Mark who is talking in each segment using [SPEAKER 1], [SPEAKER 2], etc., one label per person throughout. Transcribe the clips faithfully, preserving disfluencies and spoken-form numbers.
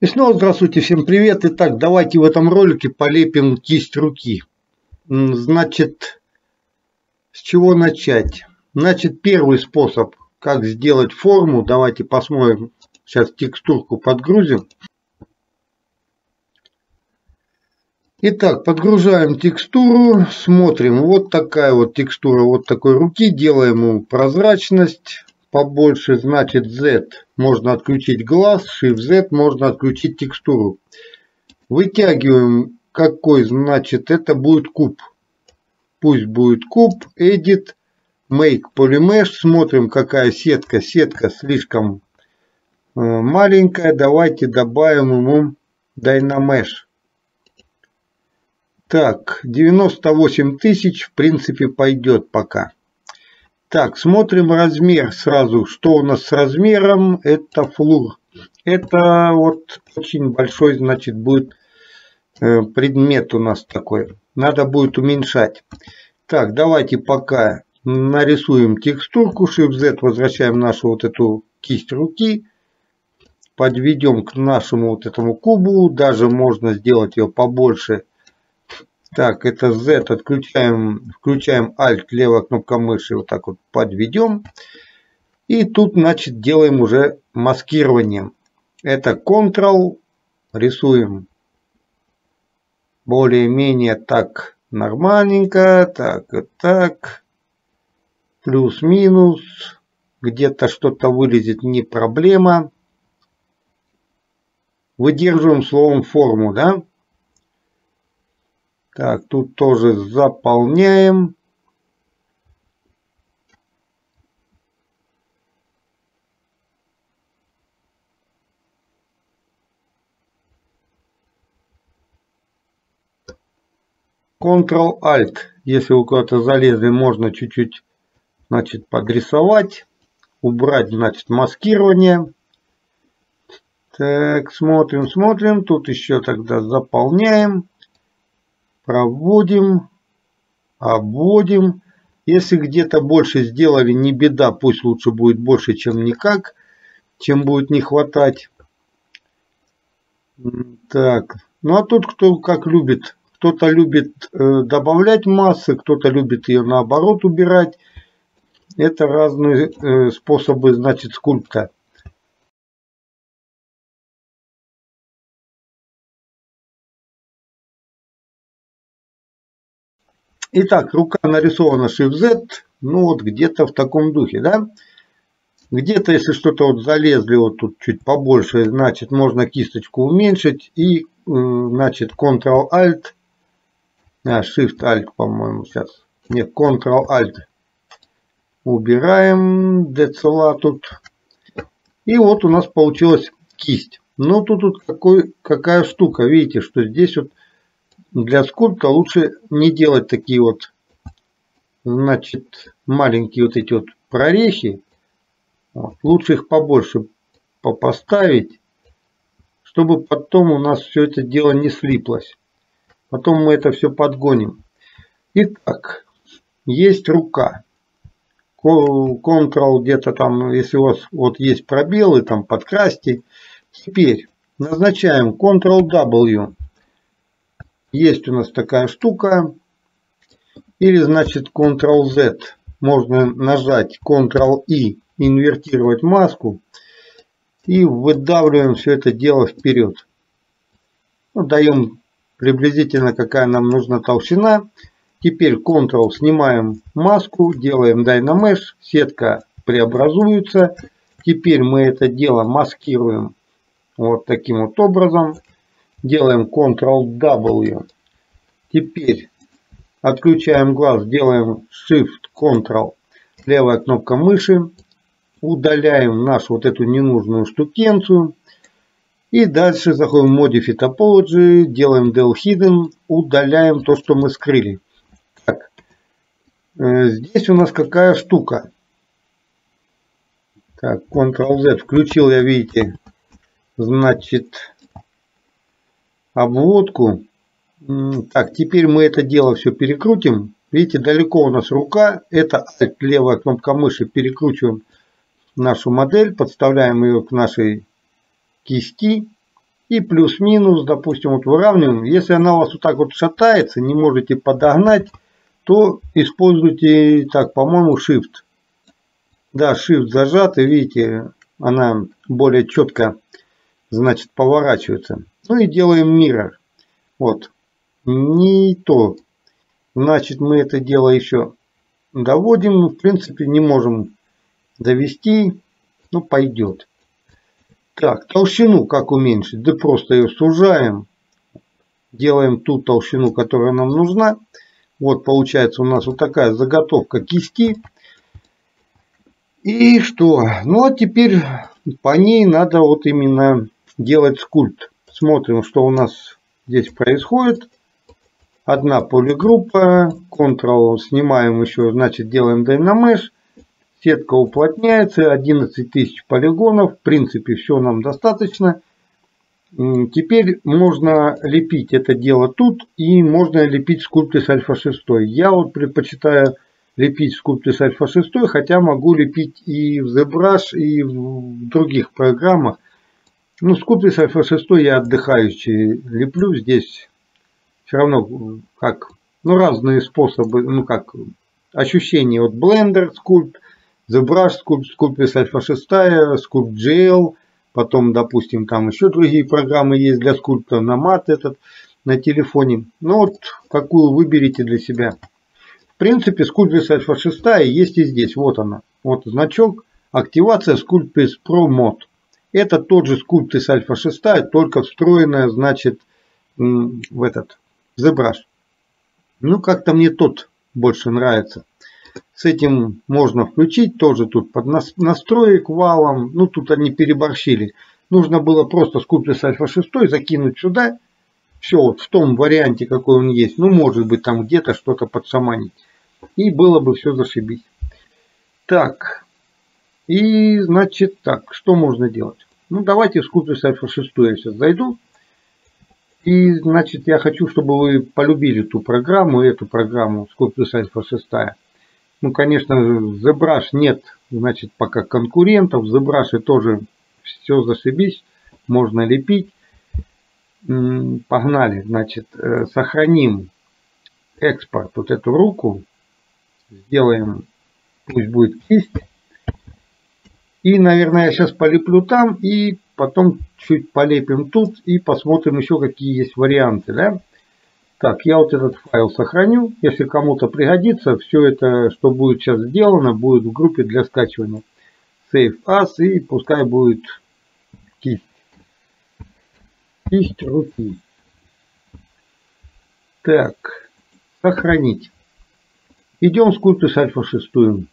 [SPEAKER 1] И снова здравствуйте, всем привет. Итак, давайте в этом ролике полепим кисть руки. Значит, с чего начать? Значит, первый способ, как сделать форму. Давайте посмотрим. Сейчас текстурку подгрузим. Итак, подгружаем текстуру, смотрим. Вот такая вот текстура вот такой руки. Делаем ему прозрачность побольше, значит Z. Можно отключить глаз, Shift Z, можно отключить текстуру. Вытягиваем какой, значит, это будет куб. Пусть будет куб, Edit, Make Polymesh. Смотрим, какая сетка. Сетка слишком маленькая. Давайте добавим ему Dynamesh. Так, девяносто восемь тысяч, в принципе, пойдет пока. Так, смотрим размер сразу. Что у нас с размером? Это флур. Это вот очень большой, значит, будет предмет у нас такой. Надо будет уменьшать. Так, давайте пока нарисуем текстурку. Shift Z, возвращаем нашу вот эту кисть руки. Подведем к нашему вот этому кубу. Даже можно сделать ее побольше. Так, это Z, отключаем, включаем Alt, левая кнопка мыши, вот так вот подведем. И тут, значит, делаем уже маскирование. Это Ctrl, рисуем более-менее так нормальненько, так и так, плюс-минус, где-то что-то вылезет, не проблема. Выдерживаем словом форму, да? Так, тут тоже заполняем. Ctrl-Alt. Если вы куда-то залезли, можно чуть-чуть, значит, подрисовать. Убрать, значит, маскирование. Так, смотрим, смотрим. Тут еще тогда заполняем. Проводим, обводим. Если где-то больше сделали, не беда, пусть лучше будет больше, чем никак, чем будет не хватать. Так, ну а тут кто как любит. Кто-то любит э, добавлять массы, кто-то любит ее наоборот убирать. Это разные э, способы, значит, скульпта. Итак, рука нарисована Shift Z, ну вот где-то в таком духе, да? Где-то, если что-то вот залезли вот тут чуть побольше, значит, можно кисточку уменьшить и, значит, Ctrl-Alt, а, Shift-Alt, по-моему, сейчас, нет, Ctrl-Alt, убираем децела тут, и вот у нас получилась кисть. Но тут, тут какой, какая штука, видите, что здесь вот для скульпта лучше не делать такие вот, значит, маленькие вот эти вот прорехи. Вот. Лучше их побольше поставить, чтобы потом у нас все это дело не слиплось. Потом мы это все подгоним. Итак, есть рука. Ctrl где-то там, если у вас вот есть пробелы, там подкрасьте. Теперь назначаем Ctrl-W. Есть у нас такая штука. Или, значит, Ctrl-Z. Можно нажать Ctrl-I, инвертировать маску. И выдавливаем все это дело вперед. Ну, даем приблизительно, какая нам нужна толщина. Теперь Ctrl, снимаем маску, делаем Dynamesh. Сетка преобразуется. Теперь мы это дело маскируем вот таким вот образом. Делаем Ctrl-W. Теперь отключаем глаз, делаем Shift-Ctrl, левая кнопка мыши. Удаляем нашу вот эту ненужную штукенцию. И дальше заходим в Modify Topology, делаем Del Hidden, удаляем то, что мы скрыли. Так, здесь у нас какая штука. Так, Ctrl-Z, включил я, видите, значит, обводку. Так, теперь мы это дело все перекрутим. Видите, далеко у нас рука. Это Alt, левая кнопка мыши. Перекручиваем нашу модель, подставляем ее к нашей кисти. И плюс-минус, допустим, вот выравниваем. Если она у вас вот так вот шатается, не можете подогнать, то используйте, так, по-моему, Shift. Да, Shift зажат, и видите, она более четко, значит, поворачивается. Ну и делаем Mirror. Вот. Не то. Значит, мы это дело еще доводим. В принципе, не можем довести. Ну, пойдет. Так, толщину как уменьшить? Да просто ее сужаем. Делаем ту толщину, которая нам нужна. Вот получается у нас вот такая заготовка кисти. И что? Ну а теперь по ней надо вот именно делать скульпт. Смотрим, что у нас здесь происходит. Одна полигруппа. Ctrl снимаем еще, значит делаем Dynamesh. Сетка уплотняется. одиннадцать тысяч полигонов. В принципе все нам достаточно. Теперь можно лепить это дело тут. И можно лепить скульпты с альфа шесть. Я вот предпочитаю лепить скульпты с альфа шесть. Хотя могу лепить и в ZBrush, и в других программах. Ну, скульпты с альфа шесть я отдыхающие леплю. Здесь все равно как, ну, разные способы, ну, как ощущения от Blender скульпт, ZBrush скульпт, скульпты с альфа шесть, скульпт джей эл, потом, допустим, там еще другие программы есть для скульпта, намат этот на телефоне. Ну, вот какую выберите для себя. В принципе, скульпты с альфа шесть есть и здесь. Вот она. Вот значок. Активация Sculptris Pro Mod. Это тот же скульпты с альфа шесть, только встроенная, значит, в этот ZBrush. Ну, как-то мне тот больше нравится. С этим можно включить тоже тут под настроек валом. Ну, тут они переборщили. Нужно было просто Sculptris альфа шесть закинуть сюда. Все вот в том варианте, какой он есть. Ну, может быть, там где-то что-то подшаманить. И было бы все зашибись. Так. И, значит, так. Что можно делать? Ну, давайте в Sculptris альфа шесть я сейчас зайду. И, значит, я хочу, чтобы вы полюбили ту программу, эту программу Sculptris альфа шесть. Ну, конечно, в ZBrush нет, значит, пока конкурентов. В ZBrush тоже все зашибись. Можно лепить. Погнали. Значит, сохраним экспорт, вот эту руку. Сделаем, пусть будет кисть. И, наверное, я сейчас полеплю там. И потом чуть полепим тут. И посмотрим еще, какие есть варианты. Да? Так, я вот этот файл сохраню. Если кому-то пригодится, все это, что будет сейчас сделано, будет в группе для скачивания. Save as. И пускай будет кисть. Кисть руки. Так. Сохранить. Идем в Sculptris альфа шесть.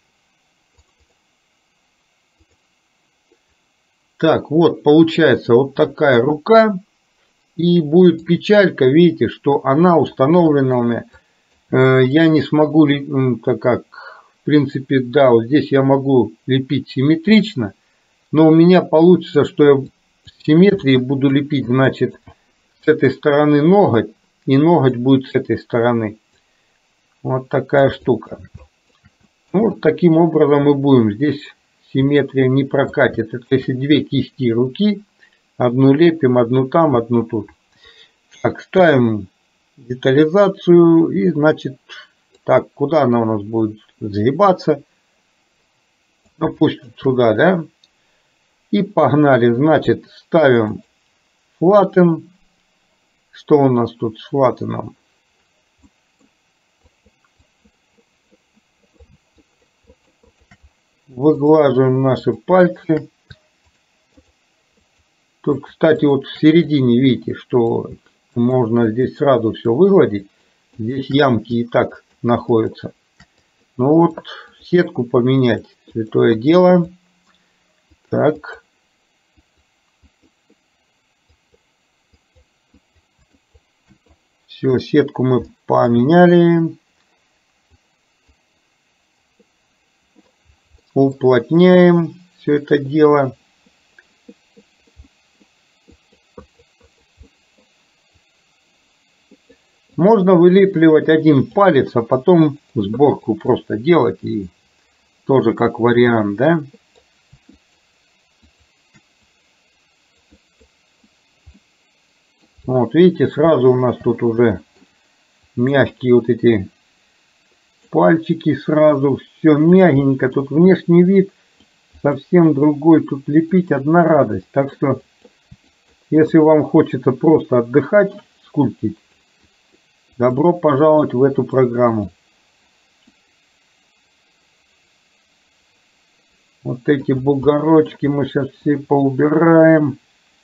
[SPEAKER 1] Так, вот получается вот такая рука. И будет печалька, видите, что она установлена у меня. Я не смогу, так как, в принципе, да, вот здесь я могу лепить симметрично. Но у меня получится, что я в симметрии буду лепить, значит, с этой стороны ноготь. И ноготь будет с этой стороны. Вот такая штука. Вот таким образом мы будем. Здесь симметрия не прокатит. Это если две кисти руки. Одну лепим, одну там, одну тут. Так, ставим детализацию. И, значит, так, куда она у нас будет загибаться? Ну, пусть сюда, да? И погнали. Значит, ставим flatten. Что у нас тут с flatteном? Выглаживаем наши пальцы. Тут, кстати, вот в середине, видите, что можно здесь сразу все выгладить. Здесь ямки и так находятся. Ну вот, сетку поменять. Святое дело. Так. Все, сетку мы поменяли. Уплотняем все это дело. Можно вылепливать один палец, а потом сборку просто делать. И тоже как вариант, да? Вот видите, сразу у нас тут уже мягкие вот эти пальчики, сразу все мягенько. Тут внешний вид совсем другой. Тут лепить одна радость. Так что, если вам хочется просто отдыхать, скульптить, добро пожаловать в эту программу. Вот эти бугорочки мы сейчас все поубираем.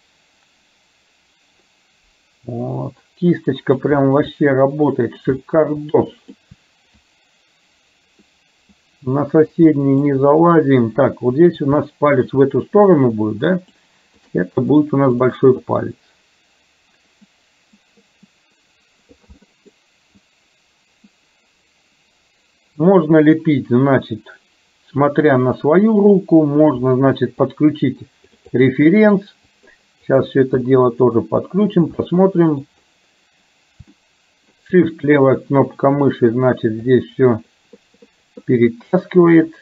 [SPEAKER 1] Вот. Кисточка прям вообще работает. Шикардос. На соседний не залазим. Так, вот здесь у нас палец в эту сторону будет, да? Это будет у нас большой палец. Можно лепить, значит, смотря на свою руку, можно, значит, подключить референс. Сейчас все это дело тоже подключим, посмотрим. Shift, левая кнопка мыши, значит, здесь все перетаскивает.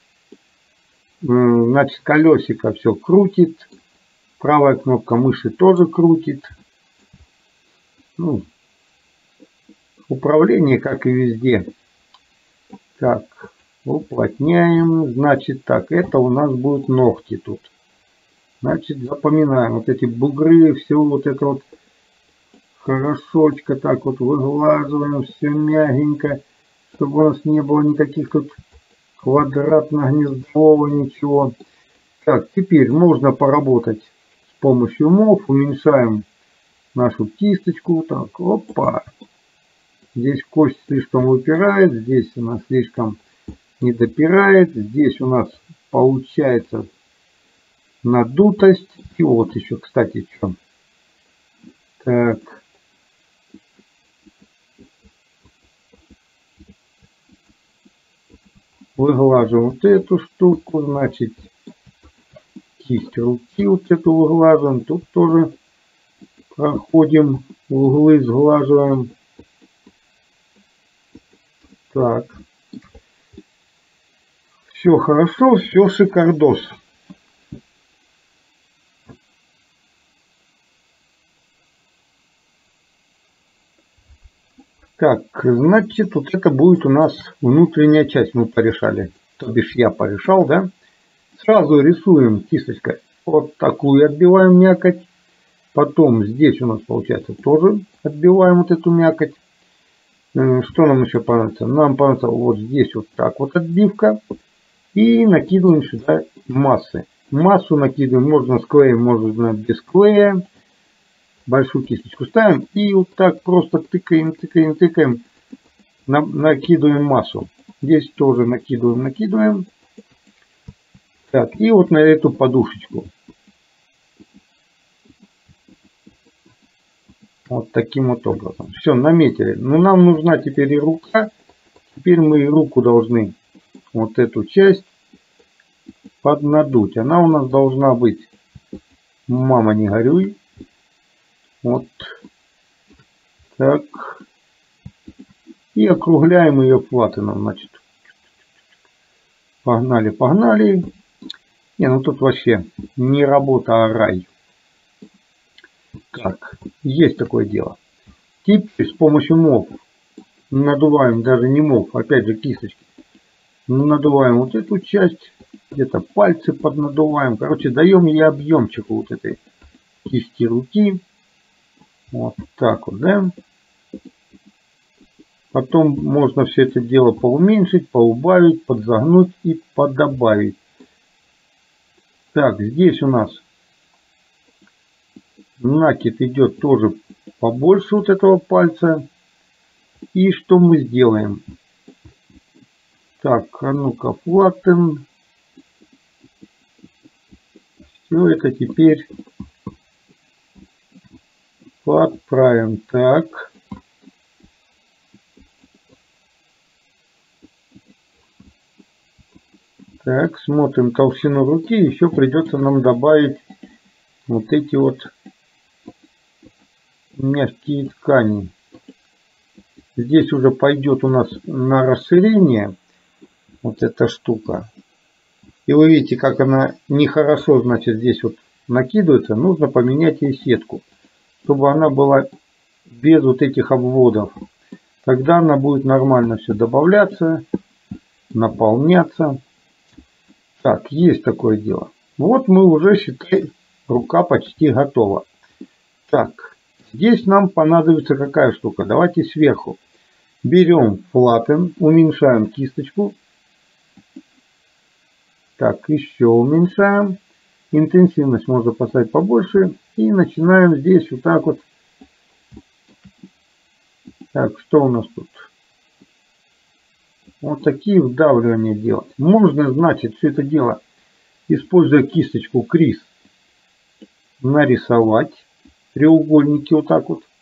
[SPEAKER 1] Значит, колесико все крутит. Правая кнопка мыши тоже крутит. Ну, управление, как и везде. Так, уплотняем. Значит, так, это у нас будут ногти тут. Значит, запоминаем вот эти бугры, все вот это вот хорошочко так вот выглаживаем, все мягенько, чтобы у нас не было никаких тут квадратно-гнездового ничего. Так, теперь можно поработать с помощью мов. Уменьшаем нашу кисточку. Так, опа. Здесь кость слишком выпирает, здесь у нас слишком не допирает. Здесь у нас получается надутость. И вот еще, кстати, что. Так. Выглаживаем вот эту штуку, значит, кисть руки вот эту выглаживаем. Тут тоже проходим, углы сглаживаем. Так. Все хорошо, все шикардос. Так, значит, вот это будет у нас внутренняя часть, мы порешали. То бишь я порешал, да? Сразу рисуем кисточкой. Вот такую отбиваем мякоть. Потом здесь у нас получается тоже отбиваем вот эту мякоть. Что нам еще понадобится? Нам понадобится вот здесь вот так вот отбивка. И накидываем сюда массы. Массу накидываем, можно с клеем, можно без клея. Большую кисточку ставим и вот так просто тыкаем, тыкаем, тыкаем, на, накидываем массу. Здесь тоже накидываем, накидываем. Так, и вот на эту подушечку. Вот таким вот образом. Все, наметили. Но нам нужна теперь и рука. Теперь мы и руку должны вот эту часть поднадуть. Она у нас должна быть, мама не горюй. Вот так. И округляем ее платином, значит. Погнали, погнали. Не, ну тут вообще не работа, а рай. Так, есть такое дело. Теперь с помощью мов надуваем, даже не мов, опять же кисточки. Надуваем вот эту часть, где-то пальцы поднадуваем. Короче, даем ей объемчику вот этой кисти руки. Вот так вот, да. Потом можно все это дело поуменьшить, поубавить, подзагнуть и подобавить. Так, здесь у нас накид идет тоже побольше вот этого пальца. И что мы сделаем? Так, а ну-ка, flatten. Все это теперь подправим. Так. Так, смотрим толщину руки. Еще придется нам добавить вот эти вот мягкие ткани. Здесь уже пойдет у нас на расширение вот эта штука. И вы видите, как она нехорошо, значит, здесь вот накидывается. Нужно поменять ей сетку. чтобы она была без вот этих обводов. Тогда она будет нормально все добавляться, наполняться. Так, есть такое дело. Вот мы уже, считай, рука почти готова. Так, здесь нам понадобится какая штука. Давайте сверху. Берем Flatten, уменьшаем кисточку. Так, еще уменьшаем. Интенсивность можно поставить побольше. И начинаем здесь вот так вот. Так, что у нас тут? Вот такие вдавливания делать. Можно, значит, все это дело, используя кисточку Крис, нарисовать треугольники вот так вот.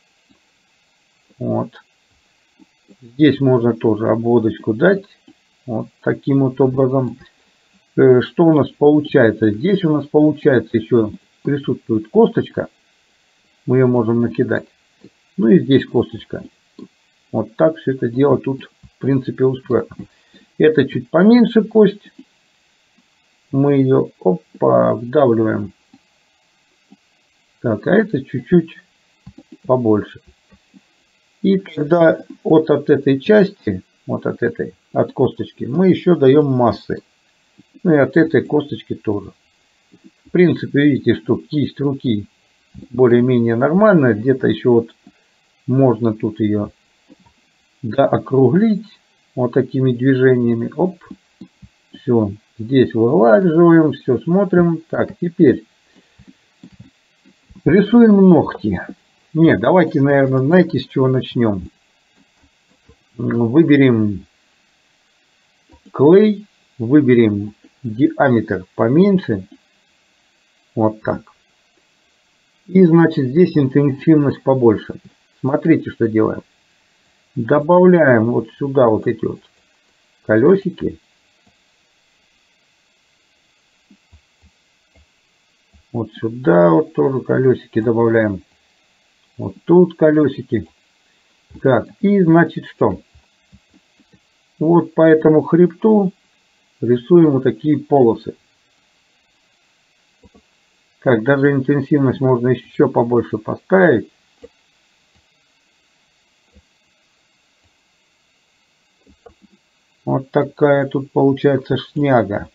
[SPEAKER 1] Вот. Здесь можно тоже обводочку дать. Вот таким вот образом. Что у нас получается? Здесь у нас получается еще присутствует косточка. Мы ее можем накидать. Ну и здесь косточка. Вот так все это дело тут в принципе устроено. Это чуть поменьше кость. Мы ее опа, вдавливаем. Так, а это чуть-чуть побольше. И тогда вот от этой части, вот от этой, от косточки, мы еще даем массы. Ну и от этой косточки тоже. В принципе, видите, что кисть руки более-менее нормальная. Где-то еще вот можно тут ее доокруглить вот такими движениями. Оп. Все. Здесь выглаживаем, все смотрим. Так, теперь рисуем ногти. Нет, давайте, наверное, знаете, с чего начнем. Выберем клей, выберем диаметр поменьше. Вот так. И, значит, здесь интенсивность побольше. Смотрите, что делаем. Добавляем вот сюда вот эти вот колесики. Вот сюда вот тоже колесики добавляем. Вот тут колесики. Так, и значит что? Вот по этому хребту рисуем вот такие полосы. Так, даже интенсивность можно еще побольше поставить. Вот такая тут получается шняга.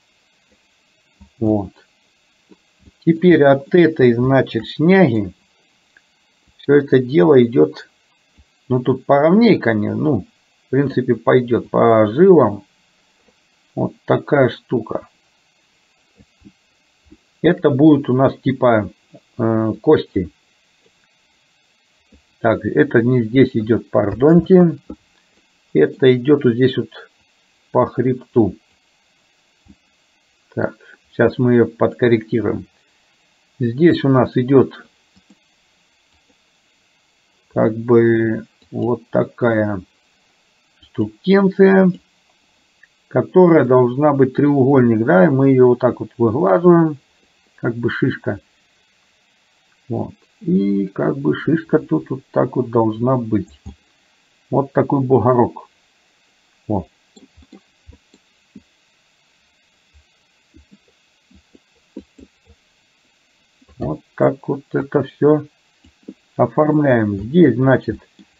[SPEAKER 1] Вот. Теперь от этой, значит, шняги все это дело идет, ну тут поровнее, конечно, ну, в принципе, пойдет по жилам. Вот такая штука. Это будет у нас типа э, кости. Так, это не здесь идет, пардоньте. Это идет вот здесь вот по хребту. Так, сейчас мы ее подкорректируем. Здесь у нас идет как бы вот такая штукенция, которая должна быть треугольник, да, и мы ее вот так вот выглаживаем, как бы шишка. Вот. И как бы шишка тут вот так вот должна быть. Вот такой бугорок. Вот. Вот так вот это все оформляем. Здесь, значит,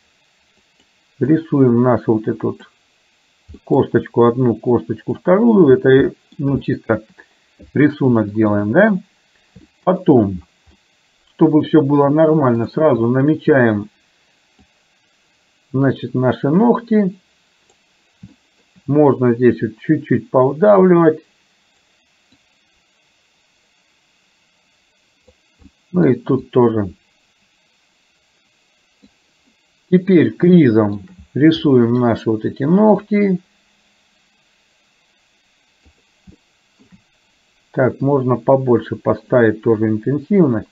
[SPEAKER 1] рисуем нашу вот эту вот косточку, одну косточку, вторую. Это, ну, чисто рисунок делаем, да? Потом, чтобы все было нормально, сразу намечаем, значит, наши ногти. Можно здесь вот чуть-чуть повдавливать. Ну и тут тоже. Теперь кризом рисуем наши вот эти ногти. Так, можно побольше поставить тоже интенсивность.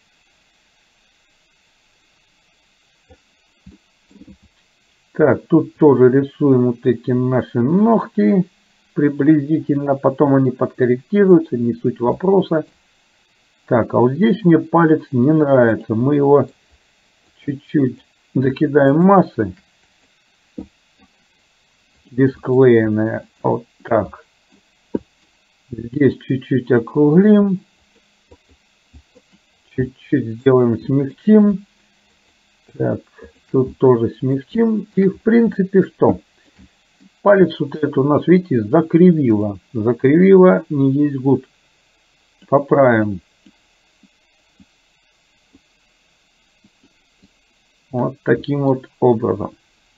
[SPEAKER 1] Так, тут тоже рисуем вот эти наши ногти приблизительно. Потом они подкорректируются, не суть вопроса. Так, а вот здесь мне палец не нравится. Мы его чуть-чуть закидаем массой. Бесклеенная. Вот так. Здесь чуть-чуть округлим. Чуть-чуть сделаем, смягчим. Так, тут тоже смягчим. И в принципе что? Палец вот это у нас, видите, закривило. Закривило, не есть гуд. Поправим. Вот таким вот образом.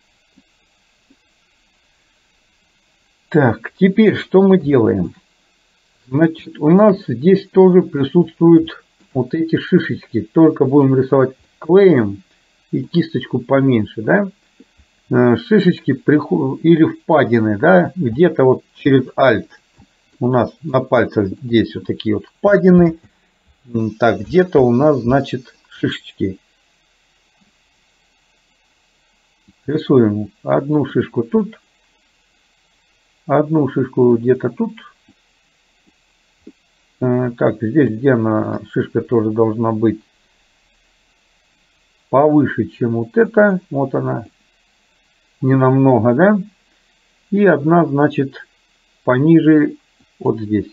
[SPEAKER 1] Так, теперь что мы делаем? Значит, у нас здесь тоже присутствуют вот эти шишечки. Только будем рисовать клеем и кисточку поменьше, да? Шишечки или впадины, да? Где-то вот через Alt у нас на пальцах здесь вот такие вот впадины. Так, где-то у нас, значит, шишечки. Рисуем одну шишку тут. Одну шишку где-то тут. Так, здесь где она, шишка тоже должна быть повыше, чем вот эта. Вот она. Не намного, да? И одна, значит, пониже вот здесь.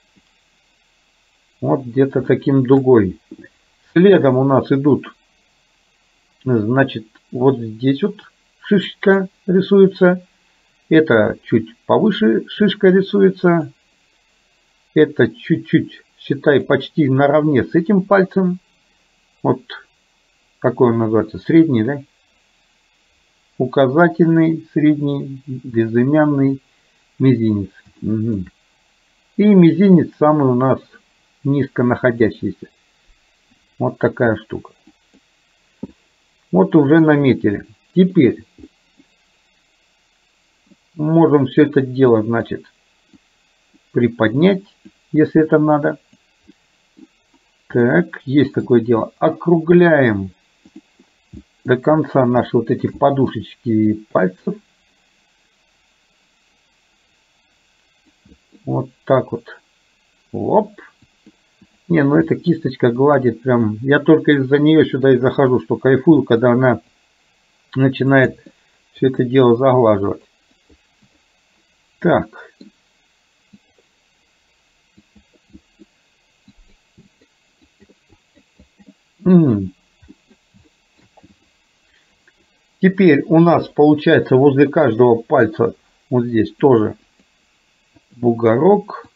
[SPEAKER 1] Вот где-то таким дугой. Следом у нас идут, значит, вот здесь вот шишечка рисуется. Это чуть повыше шишка рисуется. Это чуть-чуть, считай, почти наравне с этим пальцем. Вот какой он называется? Средний, да? Указательный, средний, безымянный, мизинец. Угу. И мизинец самый у нас низко находящийся. Вот такая штука. Вот уже наметили. Теперь можем все это дело, значит, приподнять, если это надо. Так, есть такое дело. Округляем до конца наши вот эти подушечки пальцев. Вот так вот. Оп. Не, ну эта кисточка гладит прям. Я только из-за нее сюда и захожу, что кайфую, когда она начинает все это дело заглаживать. Так. Угу. Теперь у нас получается возле каждого пальца вот здесь тоже бугорок.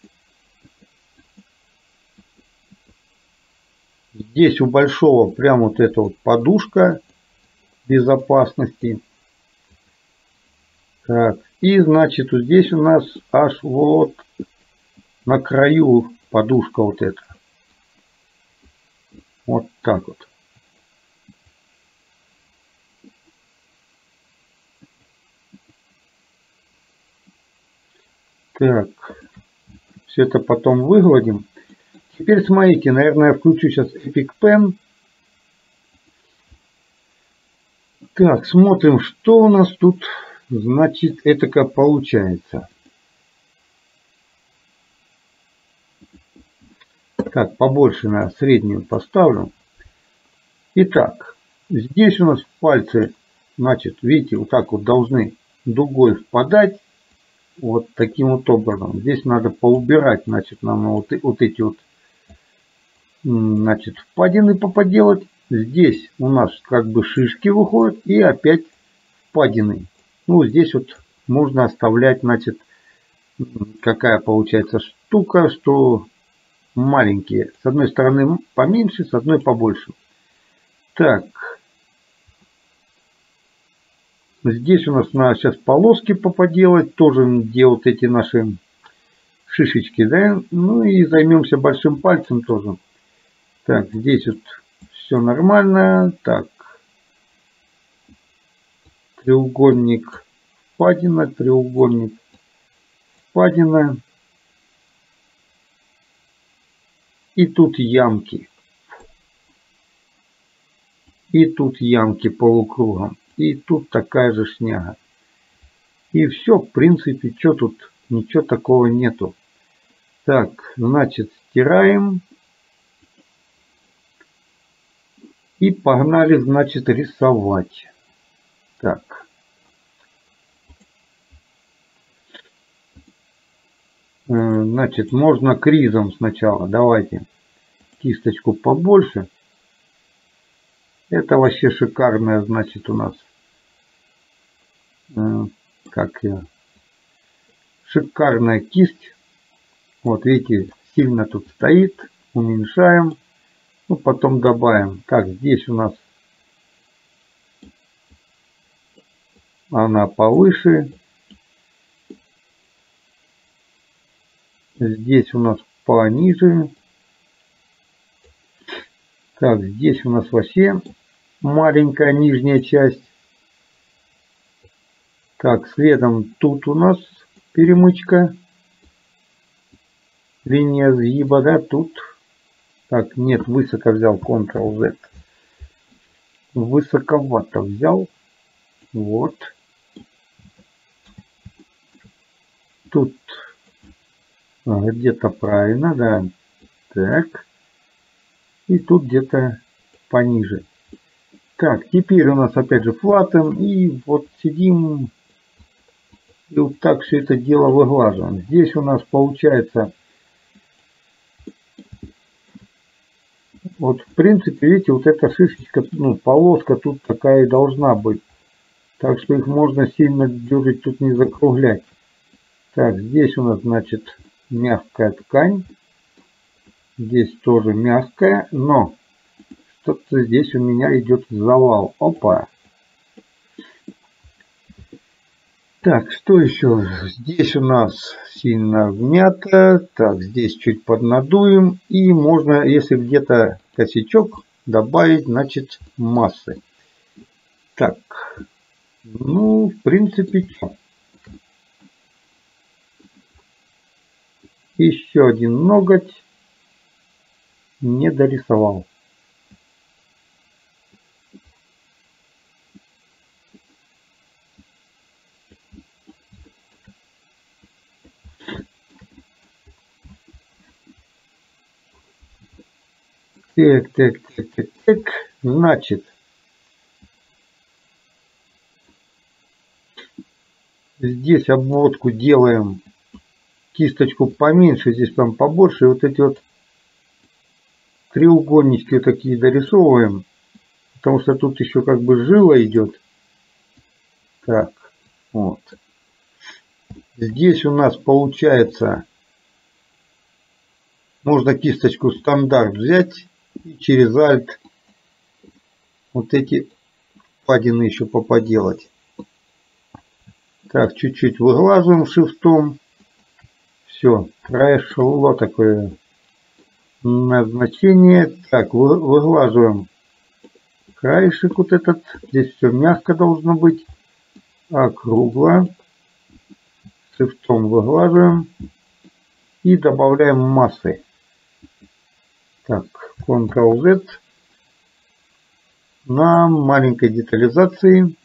[SPEAKER 1] Здесь у большого прям вот эта вот подушка безопасности. Так, и значит вот здесь у нас аж вот на краю подушка вот эта. Вот так вот. Так, все это потом выгладим. Теперь смотрите, наверное, я включу сейчас Epic Pen. Так, смотрим, что у нас тут, значит, это как получается. Так, побольше на среднюю поставлю. Итак, здесь у нас пальцы, значит, видите, вот так вот должны дугой впадать. Вот таким вот образом. Здесь надо поубирать, значит, нам вот, вот эти вот, значит, впадины поподелать. Здесь у нас как бы шишки выходят и опять впадины. Ну, здесь вот можно оставлять, значит, какая получается штука, что маленькие. С одной стороны поменьше, с одной побольше. Так. Здесь у нас надо сейчас полоски поподелать, тоже где вот эти наши шишечки, да. Ну и займемся большим пальцем тоже. Так, здесь вот все нормально. Так. Треугольник, впадина, треугольник, впадина. И тут ямки. И тут ямки полукругом. И тут такая же шняга. И все, в принципе, что тут, ничего такого нету. Так, значит, стираем. И погнали, значит, рисовать. Так. Значит, можно кризом сначала. Давайте кисточку побольше. Это вообще шикарная, значит, у нас, э, как я, шикарная кисть. Вот видите, сильно тут стоит. Уменьшаем. Ну, потом добавим. Так, здесь у нас она повыше. Здесь у нас пониже. Так, здесь у нас вообще маленькая нижняя часть. Так, следом тут у нас перемычка. Линия сгиба, да, тут. Так, нет, высоко взял, контрол зет. Высоковато взял. Вот. Тут где-то правильно, да. Так. И тут где-то пониже. Так, теперь у нас опять же флаттен. И вот сидим. И вот так все это дело выглаживаем. Здесь у нас получается... Вот в принципе, видите, вот эта шишечка, ну, полоска тут такая и должна быть. Так что их можно сильно дергать, тут не закруглять. Так, здесь у нас, значит, мягкая ткань. Здесь тоже мягкая, но что-то здесь у меня идет завал. Опа. Так, что еще? Здесь у нас сильно вмято. Так, здесь чуть поднадуем. И можно, если где-то косячок, добавить, значит, массы. Так. Ну, в принципе, что? Еще один ноготь. Не дорисовал. Так, так, так, так, так. Значит, здесь обводку делаем, кисточку поменьше, здесь там побольше. Вот эти вот треугольнички такие дорисовываем, потому что тут еще как бы жила идет. Так, вот. Здесь у нас получается, можно кисточку стандарт взять и через альт вот эти впадины еще поподелать. Так, чуть-чуть выглаживаем шифтом. Все, прошло такое назначение. Так, выглаживаем краешек вот этот. Здесь все мягко должно быть. Округло. Шифтом выглаживаем. И добавляем массы. Так, контрол зет. На маленькой детализации.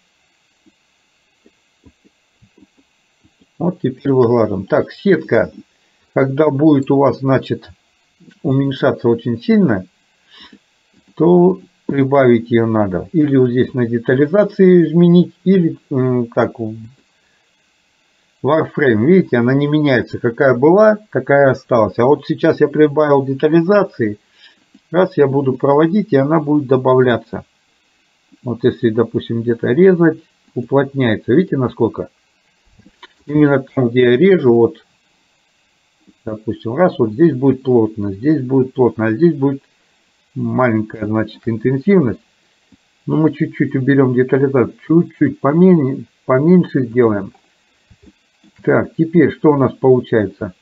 [SPEAKER 1] Вот теперь выглаживаем. Так, сетка, когда будет у вас, значит, уменьшаться очень сильно, то прибавить ее надо. Или вот здесь на детализации изменить, или как в Warframe. Видите, она не меняется. Какая была, такая осталась. А вот сейчас я прибавил детализации. Раз я буду проводить, и она будет добавляться. Вот если, допустим, где-то резать, уплотняется. Видите, насколько? Именно там, где я режу, вот, допустим, раз, вот здесь будет плотно, здесь будет плотно, а здесь будет маленькая, значит, интенсивность. Но мы чуть-чуть уберем детализацию, чуть-чуть поменьше, поменьше сделаем. Так, теперь что у нас получается?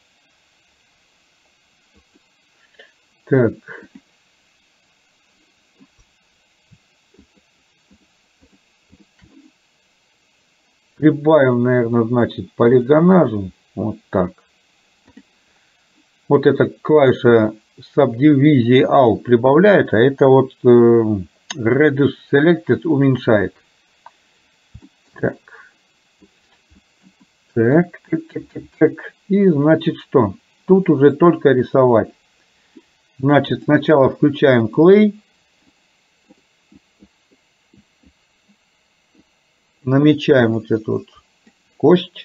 [SPEAKER 1] Так. Прибавим, наверное, значит, полигонажу. Вот так. Вот эта клавиша Subdivision All прибавляет, а это вот э, Reduce Selected уменьшает. Так. Так, так, так, так, так. И значит что? Тут уже только рисовать. Значит, сначала включаем клей. Намечаем вот эту вот кость.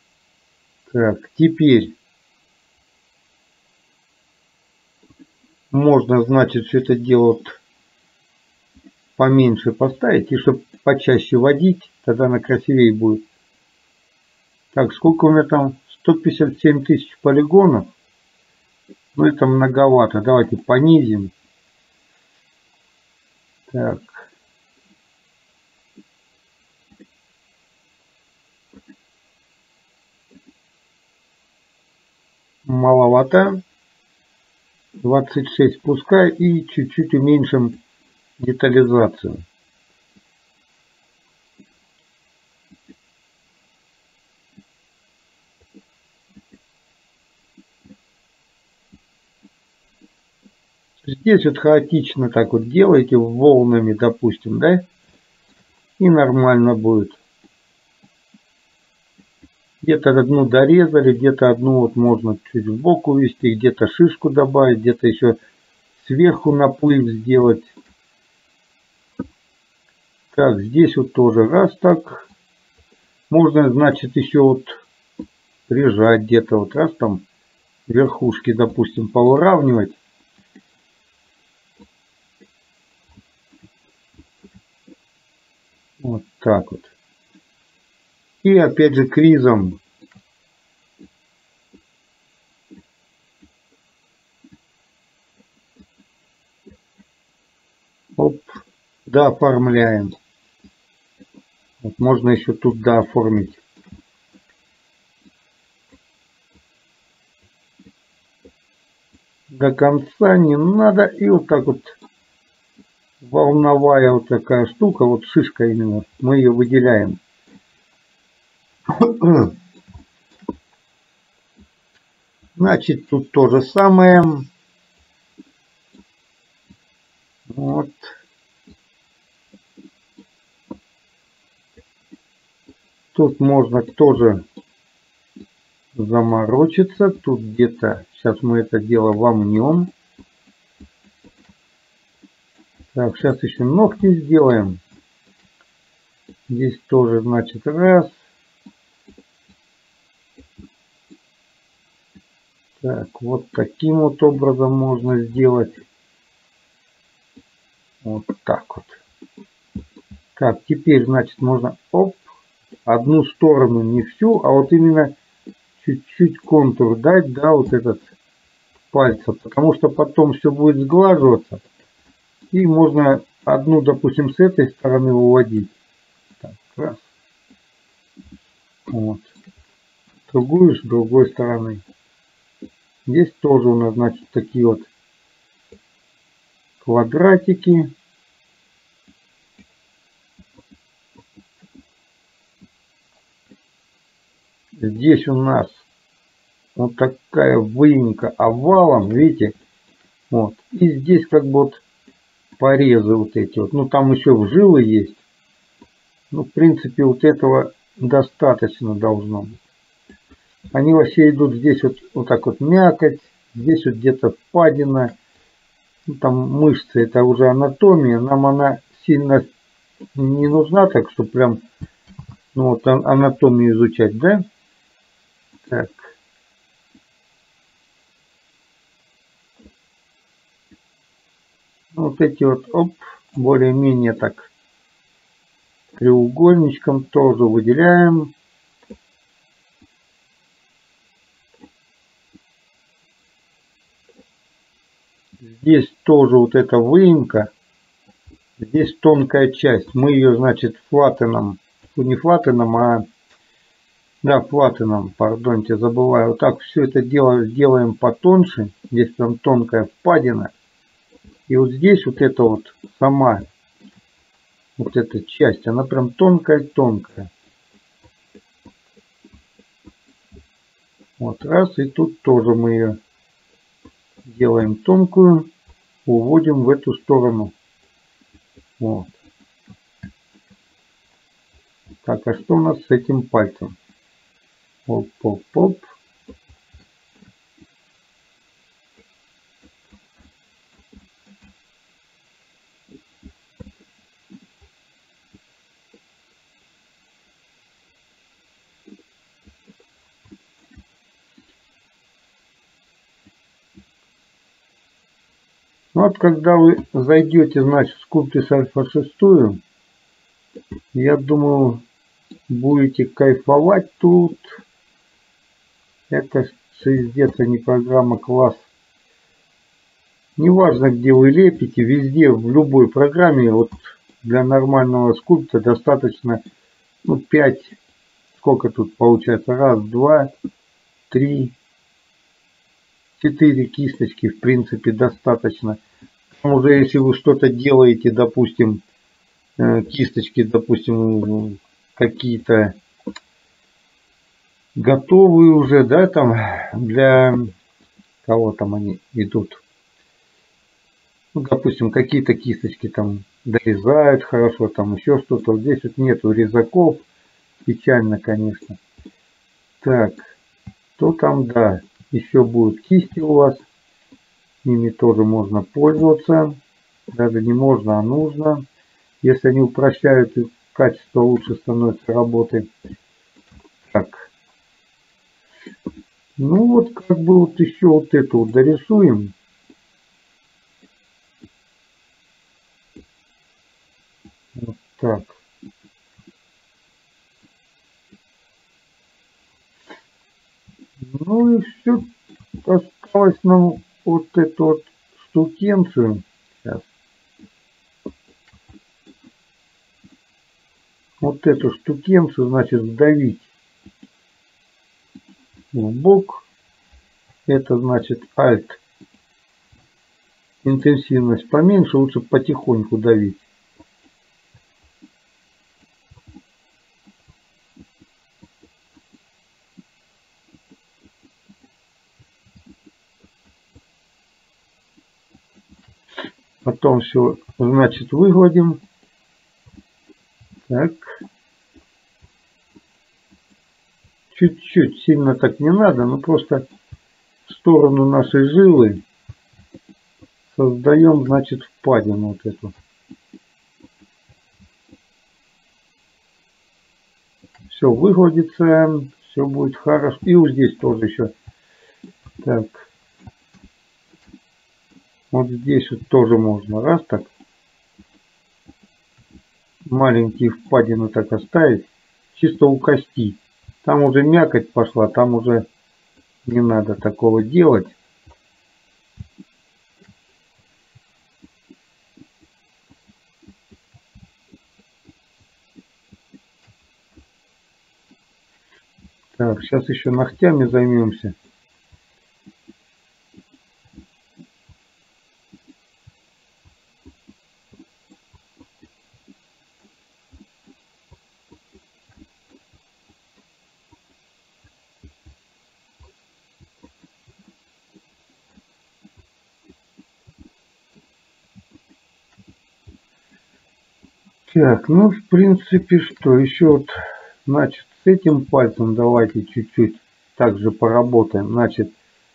[SPEAKER 1] Так, теперь можно, значит, все это дело вот поменьше поставить, и чтобы почаще водить, тогда она красивее будет. Так, сколько у меня там? сто пятьдесят семь тысяч полигонов. Ну, это многовато. Давайте понизим. Так. Маловато. двадцать шесть пускай и чуть-чуть уменьшим детализацию. Здесь вот хаотично так вот делаете волнами, допустим, да? И нормально будет. Где-то одну дорезали, где-то одну вот можно чуть в бок увести, где-то шишку добавить, где-то еще сверху наплыв сделать. Так, здесь вот тоже раз так. Можно, значит, еще вот прижать где-то вот раз там верхушки, допустим, повыравнивать. Вот так вот. И опять же кризом. Оп, дооформляем. Вот можно еще тут дооформить. До конца не надо. И вот так вот волновая вот такая штука, вот шишка именно, мы ее выделяем. Значит, тут то же самое. Вот. Тут можно тоже заморочиться. Тут где-то, сейчас мы это дело вомнем. Так, сейчас еще ногти сделаем. Здесь тоже, значит, раз. Так, вот таким вот образом можно сделать. Вот так вот. Так, теперь, значит, можно, оп, одну сторону, не всю, а вот именно чуть-чуть контур дать, да, вот этот пальца, потому что потом все будет сглаживаться. И можно одну, допустим, с этой стороны выводить. Так, раз. Вот. Другую с другой стороны. Здесь тоже у нас, значит, такие вот квадратики. Здесь у нас вот такая выемка овалом, видите? Вот. И здесь как бы вот порезы вот эти вот. Ну, там еще жилы есть. Ну, в принципе, вот этого достаточно должно быть. Они вообще идут здесь вот, вот так вот мякоть. Здесь вот где-то впадина. Ну, там мышцы, это уже анатомия. Нам она сильно не нужна, так что прям ну, вот анатомию изучать, да? Так. Вот эти вот, оп, более-менее так треугольничком тоже выделяем. Здесь тоже вот эта выемка. Здесь тонкая часть. Мы ее, значит, флаттеном, ну не флаттеном, а да, флаттеном, пардонте, забываю. Вот так все это дело делаем потоньше. Здесь прям тонкая впадина. И вот здесь вот это вот сама вот эта часть, она прям тонкая-тонкая. Вот раз, и тут тоже мы ее делаем тонкую, уводим в эту сторону. Вот. Так, а что у нас с этим пальцем? Оп-оп-оп. Вот когда вы зайдете, значит, в Sculptris Альфа шесть, я думаю, будете кайфовать тут. Это пиздец, а не программа класс. Неважно, где вы лепите, везде, в любой программе, вот для нормального скульпта достаточно, ну, пять, сколько тут получается, раз, два, три, четыре кисточки, в принципе, достаточно. Уже если вы что-то делаете, допустим, кисточки, допустим, какие-то готовые уже, да, там, для кого там они идут. Ну, допустим, какие-то кисточки там дорезают хорошо, там еще что-то. Вот здесь вот нету резаков. Печально, конечно. Так, то там, да, еще будут кисти у вас. Ими тоже можно пользоваться. Даже не можно, а нужно. Если они упрощают, качество лучше становится работы. Так. Ну вот, как бы вот еще вот это вот дорисуем. Вот так. Ну и все. Осталось нам вот эту вот штукенцию. Сейчас. Вот эту штукенцию, значит, вдавить в бок. Это значит Alt. Интенсивность поменьше, лучше потихоньку давить. Потом все, значит, выгладим. Так. Чуть-чуть, сильно так не надо, но просто в сторону нашей жилы создаем, значит, впадину вот эту. Все выгладится, все будет хорошо. И вот здесь тоже еще. Так. Вот здесь вот тоже можно. Раз так. Маленькие впадины так оставить. Чисто у кости. Там уже мякоть пошла, там уже не надо такого делать. Так, сейчас еще ногтями займемся. Так, ну в принципе что, еще вот, значит, с этим пальцем давайте чуть-чуть также поработаем. Значит,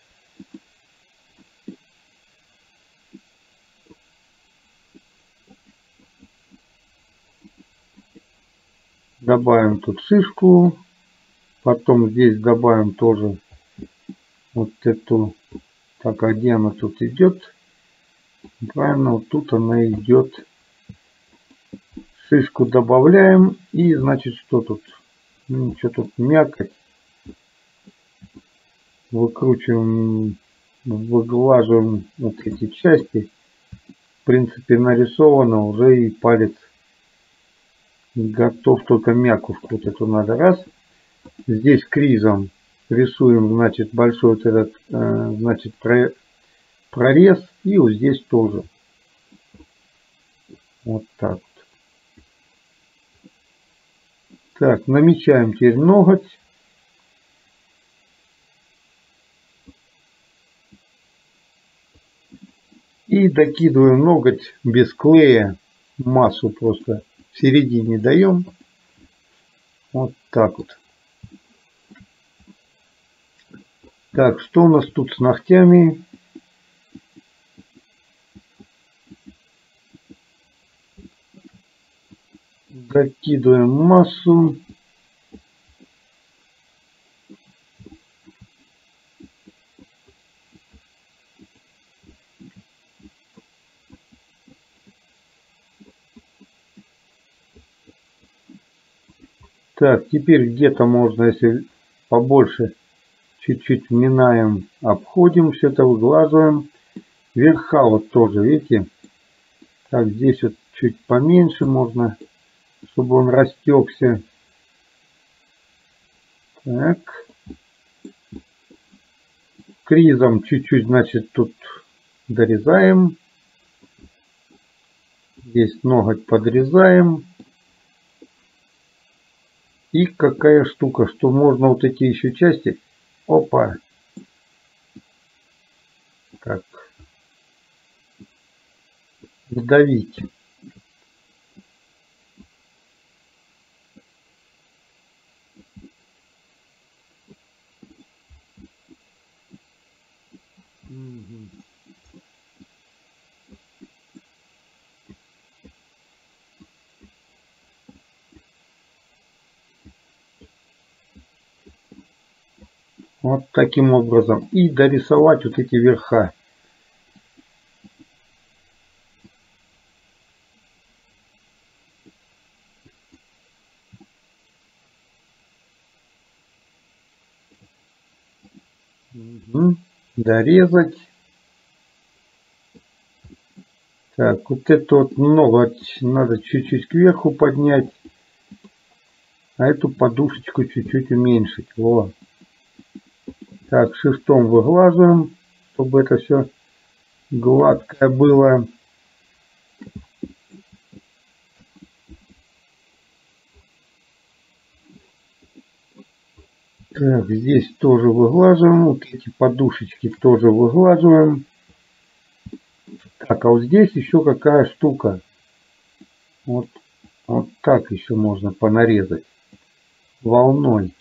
[SPEAKER 1] добавим тут шишку, потом здесь добавим тоже вот эту, так, а где она тут идет? Правильно, вот тут она идет. Шишку добавляем и, значит, что тут? Ну, что тут мякоть. Выкручиваем, выглаживаем вот эти части. В принципе, нарисовано уже и палец готов, только мякушку вот эту надо. Раз. Здесь кризом рисуем, значит, большой вот этот, э, значит, прорез. И вот здесь тоже. Вот так. Так, намечаем теперь ноготь. И докидываем ноготь без клея. Массу просто в середине даем. Вот так вот. Так, что у нас тут с ногтями? Докидываем массу. Так, теперь где-то можно, если побольше, чуть-чуть вминаем, обходим, все это выглаживаем. Верха вот тоже, видите? Так, здесь вот чуть поменьше можно, чтобы он растекся. Так. Кризом чуть-чуть, значит, тут дорезаем. Здесь ноготь подрезаем. И какая штука, что можно вот эти еще части, опа, так, вдавить. Угу. Вот таким образом. И дорисовать вот эти верха. Угу. Дорезать. Так, вот это вот ноготь надо чуть-чуть кверху поднять. А эту подушечку чуть-чуть уменьшить. Вот. Так, шрифтом выглаживаем, чтобы это все гладкое было. Так, здесь тоже выглаживаем. Вот эти подушечки тоже выглаживаем. Так, а вот здесь еще какая штука. Вот, вот так еще можно понарезать. Волной.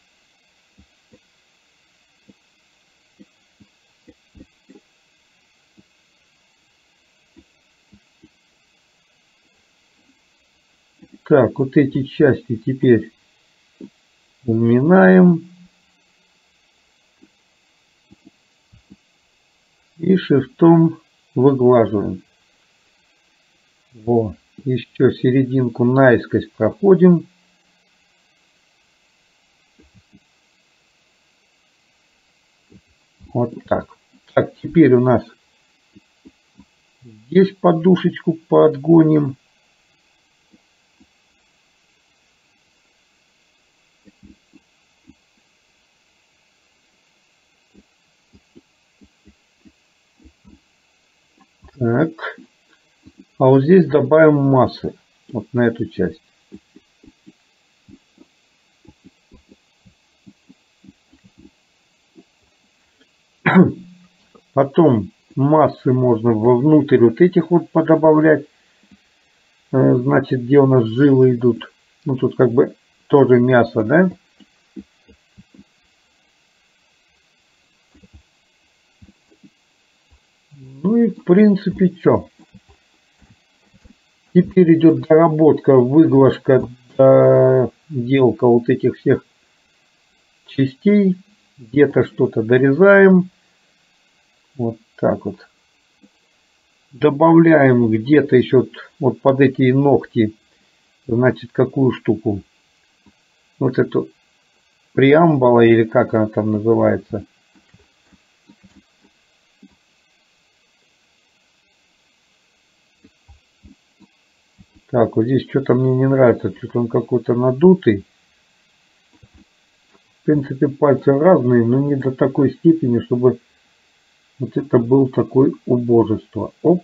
[SPEAKER 1] Так, вот эти части теперь уминаем. И шрифтом выглаживаем. Вот. Еще серединку наискось проходим. Вот так. Так, теперь у нас здесь подушечку подгоним. Так. А вот здесь добавим массы. Вот на эту часть. Потом массы можно вовнутрь вот этих вот подобавлять. Значит, где у нас жилы идут. Ну, тут как бы тоже мясо, да? Ну и в принципе что. Теперь идет доработка, выглажка, доделка вот этих всех частей. Где-то что-то дорезаем. Вот так вот. Добавляем где-то еще вот под эти ногти, значит, какую штуку. Вот эту преамбула, или как она там называется. Так, вот здесь что-то мне не нравится. Что-то он какой-то надутый. В принципе, пальцы разные, но не до такой степени, чтобы вот это был такое убожество. Оп.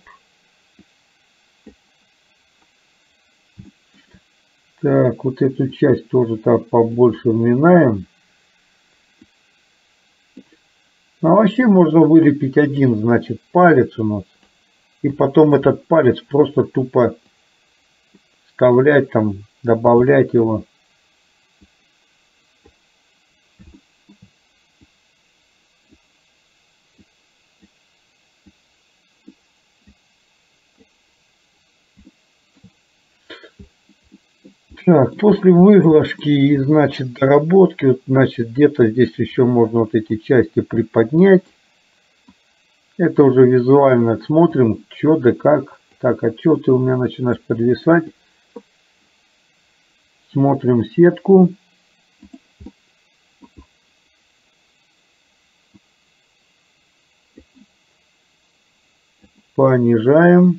[SPEAKER 1] Так, вот эту часть тоже так побольше вминаем. А вообще можно вылепить один, значит, палец у нас. И потом этот палец просто тупо вставлять там, добавлять его. Так, после выглажки и, значит, доработки, вот, значит, где-то здесь еще можно вот эти части приподнять. Это уже визуально смотрим, что да как. Так, а что ты у меня начинаешь подвисать? Смотрим сетку. Понижаем.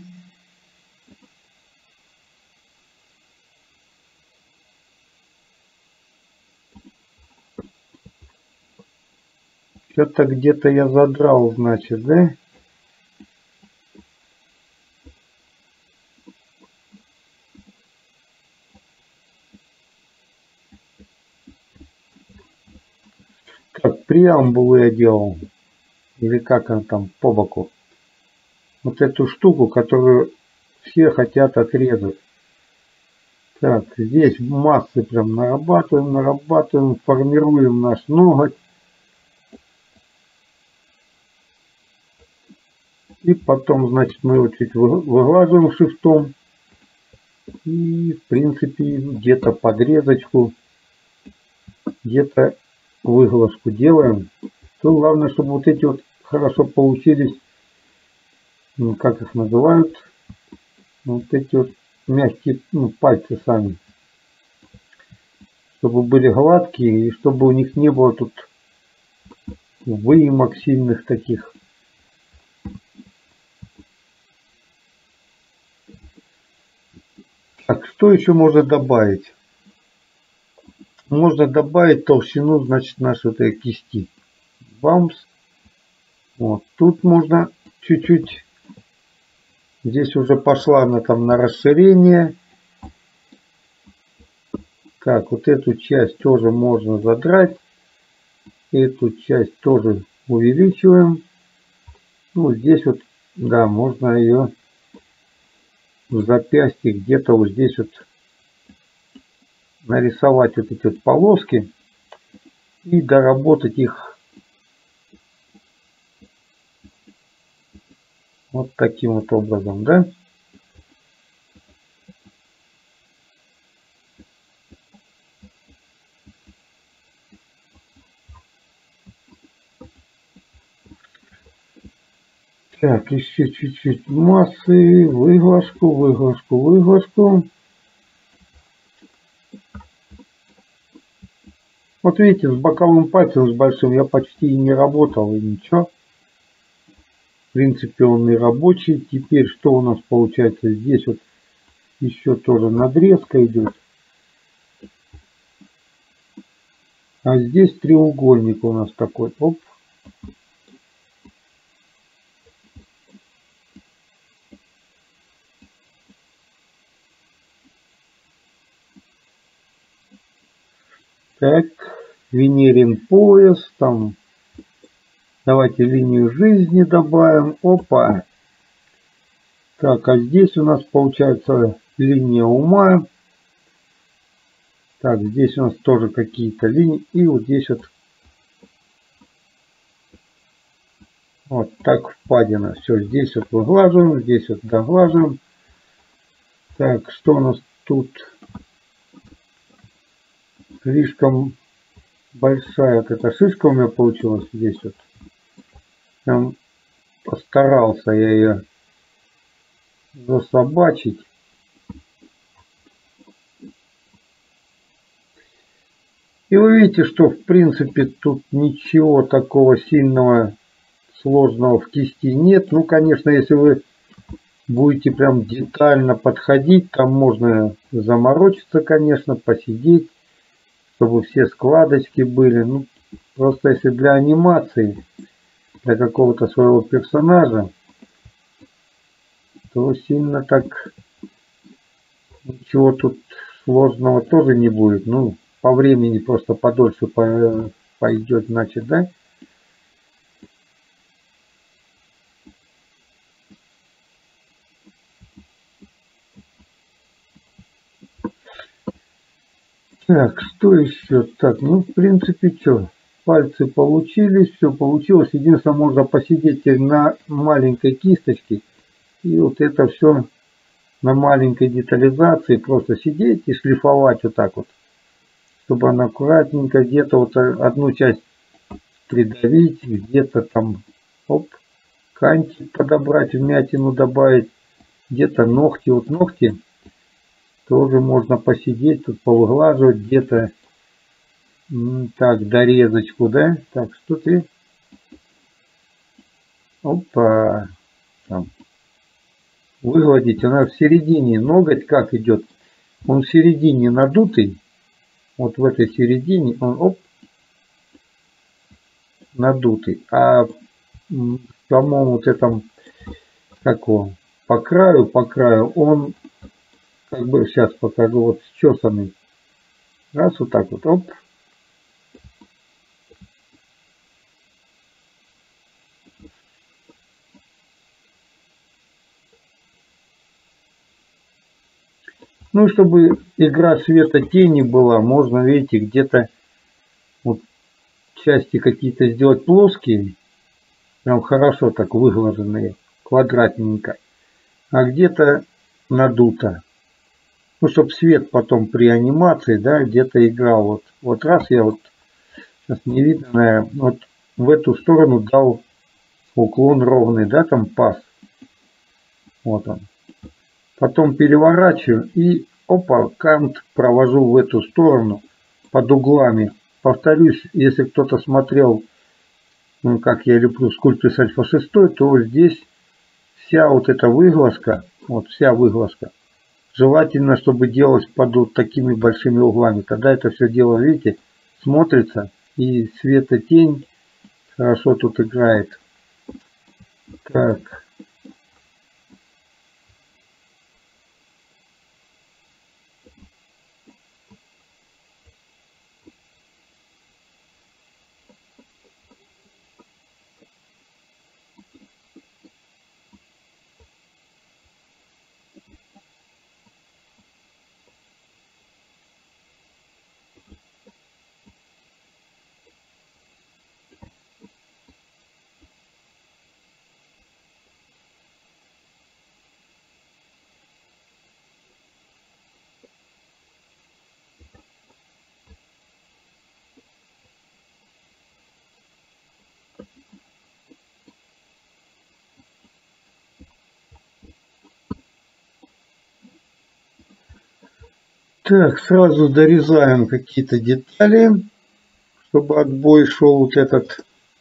[SPEAKER 1] Что-то где-то я задрал, значит, да? Как преамбулу я делал. Или как она там по боку. Вот эту штуку, которую все хотят отрезать. Так, здесь массы прям нарабатываем, нарабатываем, формируем наш ноготь. И потом, значит, мы его чуть выглаживаем шрифтом. И, в принципе, где-то подрезочку, где-то выглажку делаем. Тут главное, чтобы вот эти вот хорошо получились, ну, как их называют, вот эти вот мягкие, ну, пальцы сами. Чтобы были гладкие и чтобы у них не было тут выемок сильных таких. Так, что еще можно добавить? Можно добавить толщину, значит, нашей этой кисти. Бамс. Вот. Тут можно чуть-чуть. Здесь уже пошла она там на расширение. Так, вот эту часть тоже можно задрать. Эту часть тоже увеличиваем. Ну, здесь вот, да, можно ее в запястье где-то вот здесь вот нарисовать вот эти вот полоски и доработать их вот таким вот образом, да? Так, еще чуть-чуть массы, выглажку, выглажку, выглажку. Вот видите, с боковым пальцем, с большим я почти и не работал, и ничего. В принципе, он и рабочий. Теперь что у нас получается? Здесь вот еще тоже надрезка идет. А здесь треугольник у нас такой. Оп. Так, венерин пояс, там, давайте линию жизни добавим, опа. Так, а здесь у нас получается линия ума. Так, здесь у нас тоже какие-то линии, и вот здесь вот, вот так впадина. Все, здесь вот выглаживаем, здесь вот доглаживаем. Так, что у нас тут? Слишком большая вот эта шишка у меня получилась здесь вот. Прям постарался я ее засобачить. И вы видите, что в принципе тут ничего такого сильного, сложного в кисти нет. Ну, конечно, если вы будете прям детально подходить, там можно заморочиться, конечно, посидеть, чтобы все складочки были. Ну, просто если для анимации, для какого-то своего персонажа, то сильно так ничего тут сложного тоже не будет. Ну, по времени просто подольше пойдет, значит, да? Так, что еще? Так, ну, в принципе, что? Пальцы получились, все получилось. Единственное, можно посидеть на маленькой кисточке. И вот это все на маленькой детализации. Просто сидеть и шлифовать вот так вот. Чтобы она аккуратненько где-то вот одну часть придавить. Где-то там, оп, кантик подобрать, вмятину добавить. Где-то ногти. Вот ногти Тоже можно посидеть, тут повыглаживать где-то. Так, дорезочку, да? Так, что ты? Опа. Там. Выгладить. Она в середине. Ноготь как идет? Он в середине надутый. Вот в этой середине он, оп, надутый. А в самом вот этом, как он, по краю, по краю, он, как бы сейчас покажу, вот счесанный. Раз, вот так вот, оп. Ну, чтобы игра света тени была, можно, видите, где-то вот части какие-то сделать плоские, прям хорошо так выглаженные, квадратненько, а где-то надуто. Ну, чтобы свет потом при анимации, да, где-то играл. Вот, вот раз я вот, сейчас не видно, наверное, вот в эту сторону дал уклон ровный, да, там пас. Вот он. Потом переворачиваю и, опа, кант провожу в эту сторону под углами. Повторюсь, если кто-то смотрел, ну, как я люблю скульптор альфа шесть, то здесь вся вот эта выглажка, вот вся выглажка, желательно, чтобы делалось под вот такими большими углами. Тогда это все дело, видите, смотрится, и светотень хорошо тут играет. Так. Так, сразу дорезаем какие-то детали, чтобы отбой шел вот этот.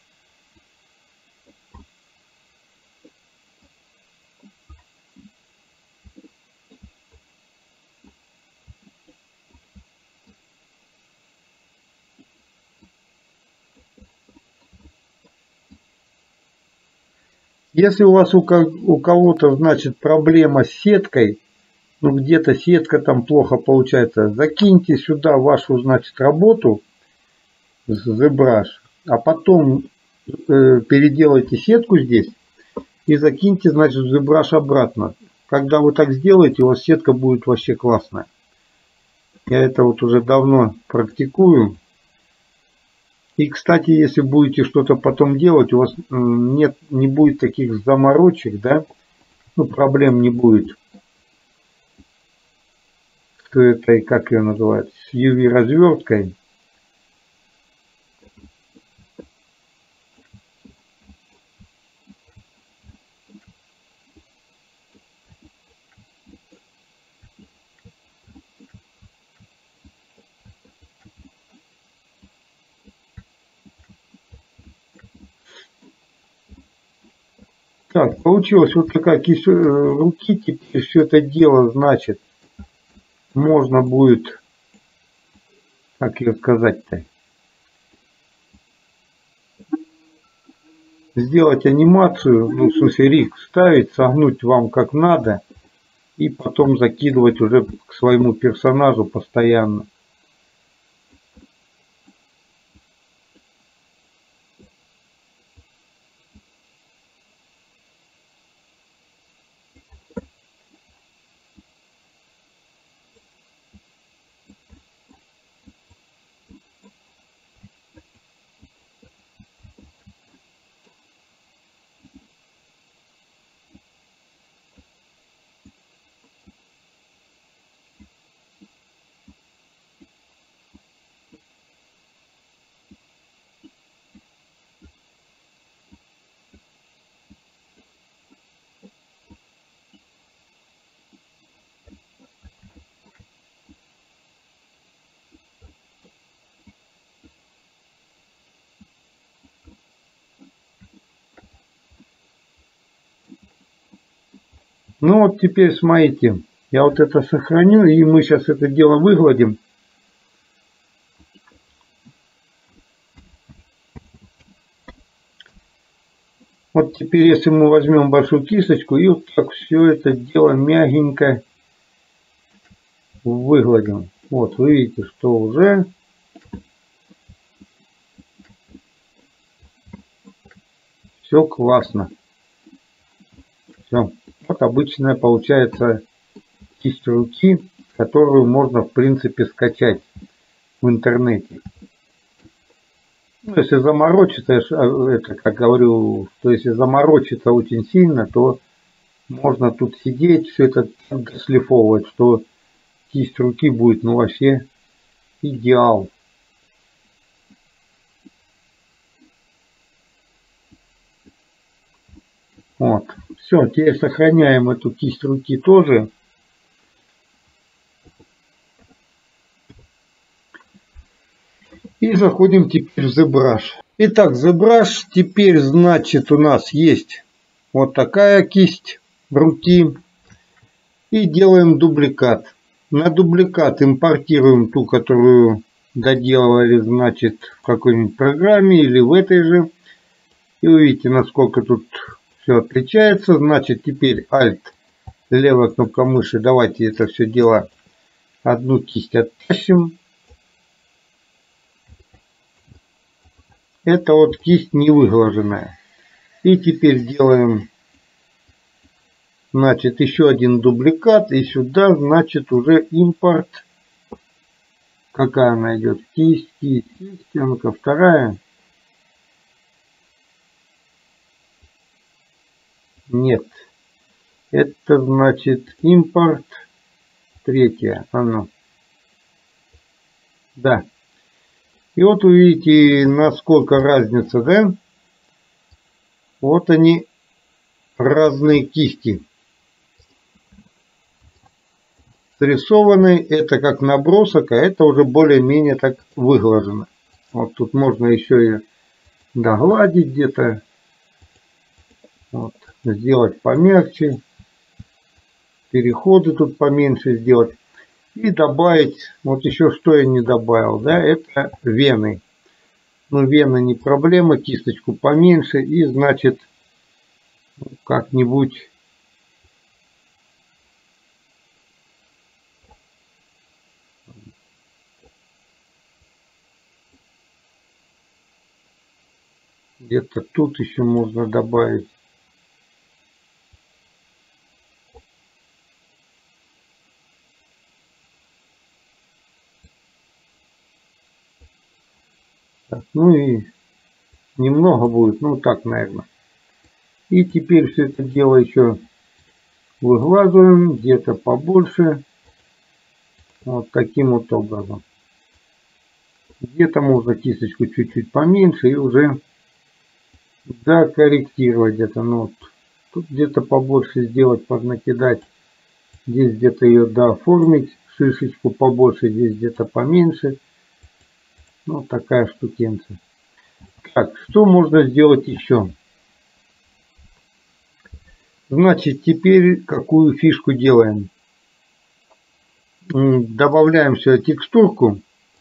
[SPEAKER 1] Если у вас у кого-то, значит, проблема с сеткой, ну где-то сетка там плохо получается, закиньте сюда вашу, значит, работу с ZBrush, а потом э, переделайте сетку здесь и закиньте, значит, в ZBrush обратно. Когда вы так сделаете, у вас сетка будет вообще классная. Я это вот уже давно практикую. И, кстати, если будете что-то потом делать, у вас нет, не будет таких заморочек, да, ну, проблем не будет. С этой, как ее называют, с ю ви-разверткой. Так, получилась вот такая кисть руки. Теперь все это дело, значит, можно будет, как ее сказать-то, сделать анимацию, ну, в смысле, риг ставить, согнуть вам как надо, и потом закидывать уже к своему персонажу постоянно. Ну вот теперь смотрите, я вот это сохраню, и мы сейчас это дело выгладим. Вот теперь, если мы возьмем большую кисточку и вот так все это дело мягенько выгладим. Вот, вы видите, что уже все классно. Все. Вот обычная получается кисть руки, которую можно в принципе скачать в интернете. Ну, если заморочиться, это, как говорю, то если заморочиться очень сильно, то можно тут сидеть, все это дошлифовывать, что кисть руки будет, ну, вообще идеал. Вот. Все, теперь сохраняем эту кисть руки тоже. И заходим теперь в ZBrush. Итак, ZBrush теперь, значит, у нас есть вот такая кисть руки. И делаем дубликат. На дубликат импортируем ту, которую доделывали, значит, в какой-нибудь программе или в этой же. И увидите, насколько тут все отличается. Значит, теперь Alt, левая кнопка мыши. Давайте это все дело, одну кисть оттащим. Это вот кисть не выглаженная. И теперь делаем, значит, еще один дубликат. И сюда, значит, уже импорт. Какая она идет? Кисть, кисть, кисть. А ну-ка, вторая. Нет. Это, значит, импорт. Третья. Оно. Да. И вот увидите, насколько разница, да? Вот они, разные кисти. Срисованный, это как набросок, а это уже более-менее так выглажено. Вот тут можно еще и догладить где-то. Вот, сделать помягче. Переходы тут поменьше сделать. И добавить, вот еще что я не добавил, да, это вены. Ну, вены не проблема, кисточку поменьше. И, значит, как-нибудь где-то тут еще можно добавить. Так, ну и немного будет, ну так, наверное. И теперь все это дело еще выглаживаем, где-то побольше. Вот таким вот образом. Где-то можно кисточку чуть-чуть поменьше и уже докорректировать где-то. Ну, вот, тут где-то побольше сделать, поднакидать. Здесь где-то ее дооформить, шишечку побольше, здесь где-то поменьше. Ну, такая штукенция. Так, что можно сделать еще? Значит, теперь какую фишку делаем? Добавляем сюда текстурку.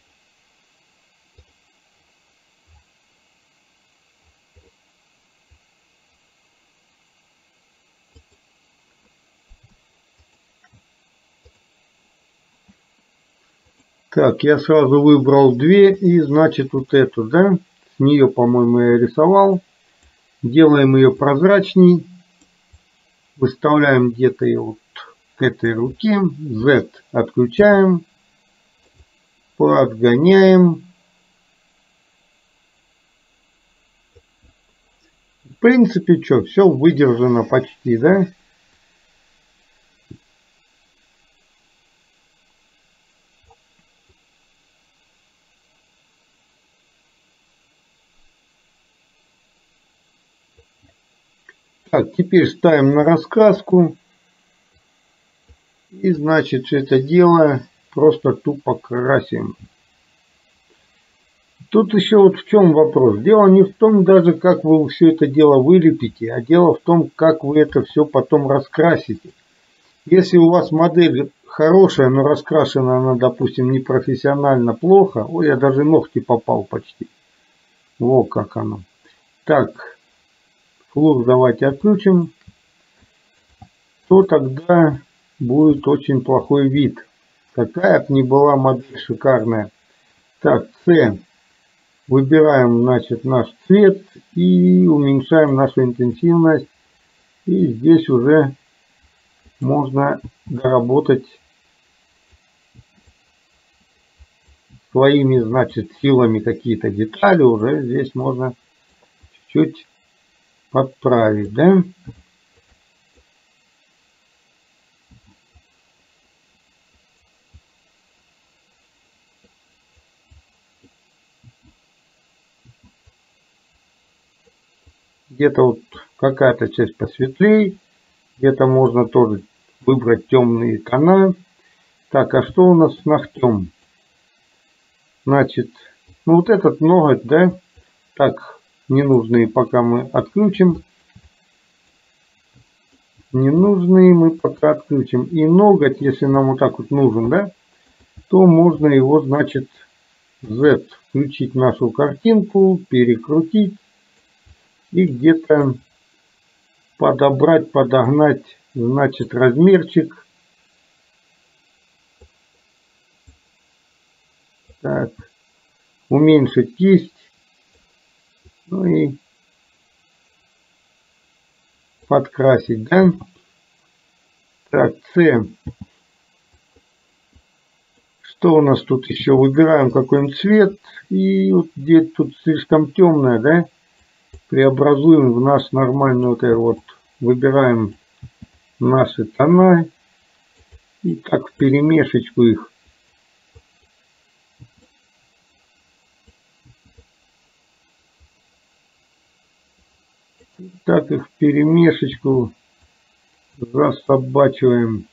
[SPEAKER 1] Так, я сразу выбрал две, и значит вот эту, да, с нее, по-моему, я рисовал. Делаем ее прозрачней, выставляем где-то ее вот к этой руке, Z отключаем, подгоняем. В принципе, что, все выдержано почти, да? Так, теперь ставим на раскраску. И значит, все это дело просто тупо красим. Тут еще вот в чем вопрос. Дело не в том даже, как вы все это дело вылепите, а дело в том, как вы это все потом раскрасите. Если у вас модель хорошая, но раскрашена она, допустим, непрофессионально плохо. Ой, я даже ногти попал почти. Во как оно. Так, флур давайте отключим. То тогда будет очень плохой вид. Какая бы ни была модель шикарная. Так, C. Выбираем, значит, наш цвет и уменьшаем нашу интенсивность. И здесь уже можно доработать своими, значит, силами какие-то детали. Уже здесь можно чуть-чуть подправить, да? Где-то вот какая-то часть посветлее, где-то можно тоже выбрать темные тона. Так, а что у нас с ногтем? Значит, ну вот этот ноготь, да, так, ненужные пока мы отключим. Ненужные мы пока отключим. И ноготь, если нам вот так вот нужен, да, то можно его, значит, Z, включить нашу картинку, перекрутить и где-то подобрать, подогнать, значит, размерчик. Так, уменьшить кисть. Ну и подкрасить, да? Так, C. Что у нас тут еще? Выбираем какой-нибудь цвет. И вот где тут слишком темное, да? Преобразуем в наш нормальный вот это вот. Выбираем наши тона. И так вперемешечку их. Так их вперемешечку засобачиваем.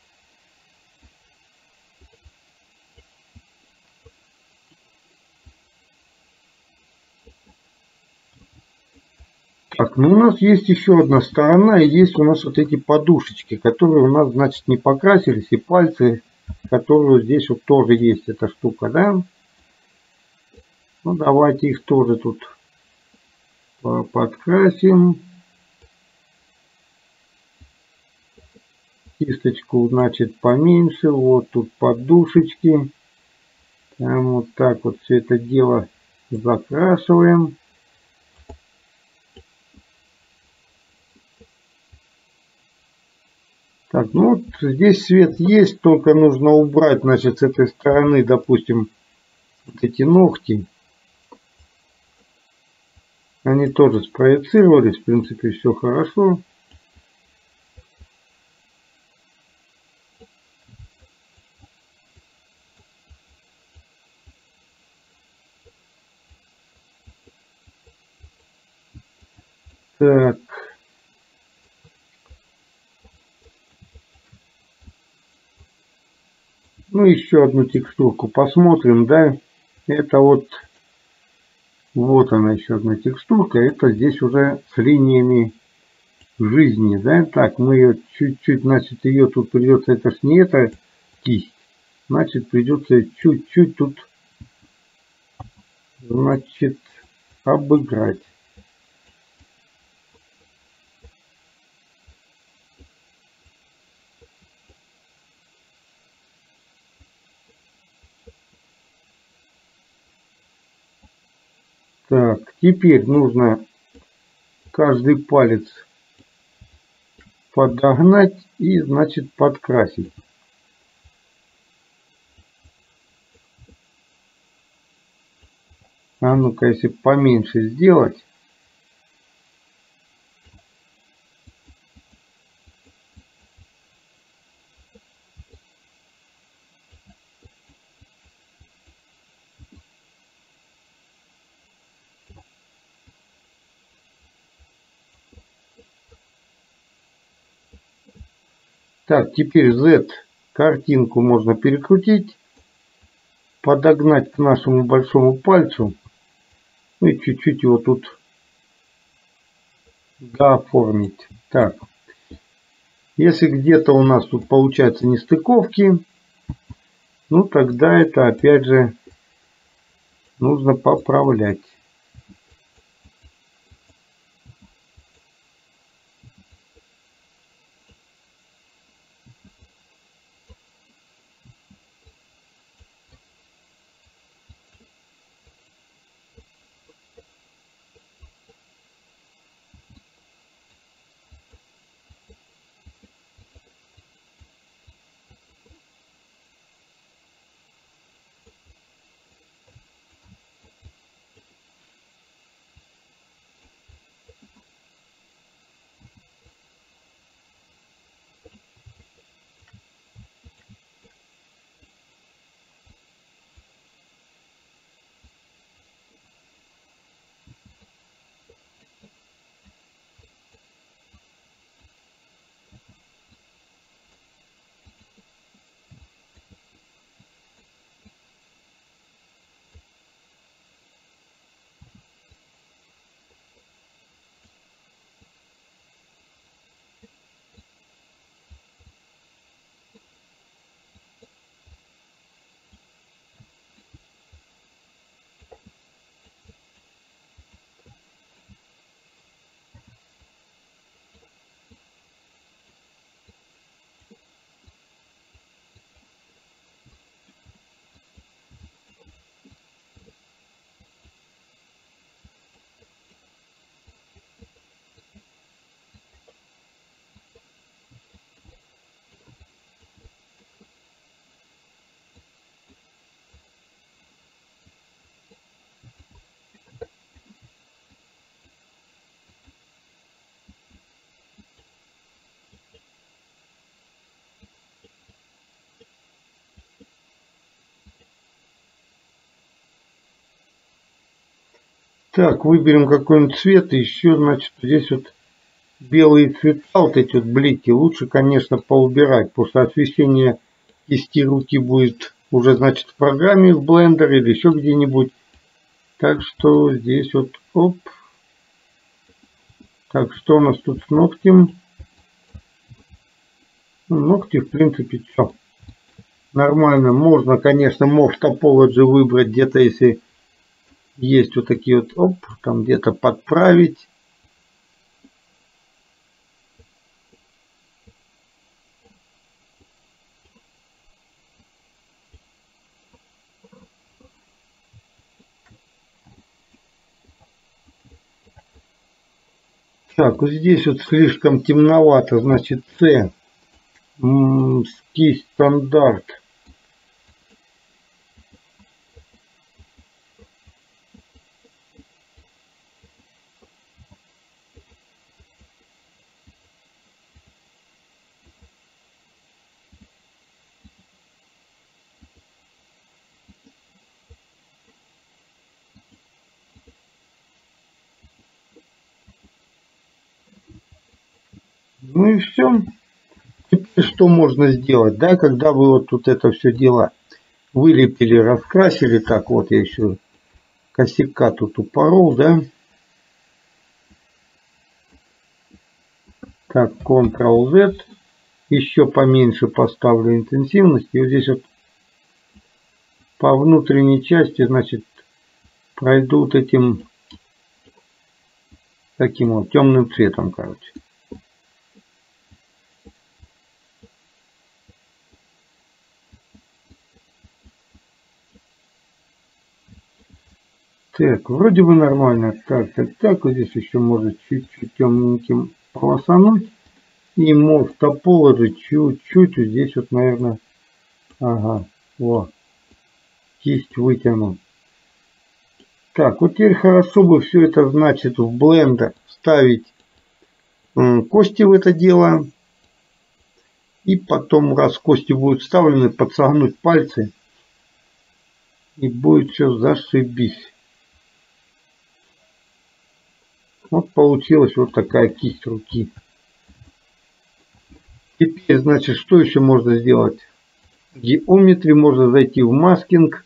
[SPEAKER 1] Так, ну у нас есть еще одна сторона, и есть у нас вот эти подушечки, которые у нас, значит, не покрасились, и пальцы, которые здесь вот тоже есть эта штука, да? Ну, давайте их тоже тут подкрасим. Кисточку, значит, поменьше. Вот тут подушечки. Там вот так вот все это дело закрашиваем. Так, ну вот здесь свет есть, только нужно убрать, значит, с этой стороны, допустим, вот эти ногти. Они тоже спроецировались, в принципе, все хорошо. Так. Ну, еще одну текстурку посмотрим, да. Это вот, вот она еще одна текстурка. Это здесь уже с линиями жизни, да. Так, мы ее чуть-чуть, значит, ее тут придется, это ж не эта кисть. Значит, придется чуть-чуть тут, значит, обыграть. Так, теперь нужно каждый палец подогнать и, значит, подкрасить. А ну-ка, если поменьше сделать. Так, теперь Z картинку можно перекрутить, подогнать к нашему большому пальцу, ну и чуть-чуть его тут дооформить. Так, Если где-то у нас тут получаются нестыковки, ну тогда это опять же нужно поправлять. Так, выберем какой-нибудь цвет. И еще, значит, здесь вот белые цвета, вот эти вот блики, лучше, конечно, поубирать, потому что освещение кисти руки будет уже, значит, в программе в Blender или еще где-нибудь. Так что здесь вот, оп. Так, что у нас тут с ногтем? Ну, ногти, в принципе, все нормально. Можно, конечно, Morph Topology выбрать где-то, если есть вот такие вот, оп, там где-то подправить. Так, вот здесь вот слишком темновато, значит, C, кисть стандарт. Ну и все. Теперь что можно сделать, да, когда вы вот тут это все дело вылепили, раскрасили, так вот я еще косяка тут упорол, да. Так, контрол-Z, еще поменьше поставлю интенсивность, и вот здесь вот по внутренней части, значит, пройдут этим таким вот темным цветом, короче. Так, вроде бы нормально. Так, так, так. Вот здесь еще может чуть-чуть темненьким полосануть. И Morph Topology чуть-чуть. Вот здесь вот, наверное, ага, вот. Кисть вытяну. Так, вот теперь хорошо бы все это, значит, в Blender вставить кости в это дело. И потом, раз кости будут вставлены, подсогнуть пальцы. И будет все зашибись. Вот получилась вот такая кисть руки. Теперь, значит, что еще можно сделать? В Geometry можно зайти в маскинг.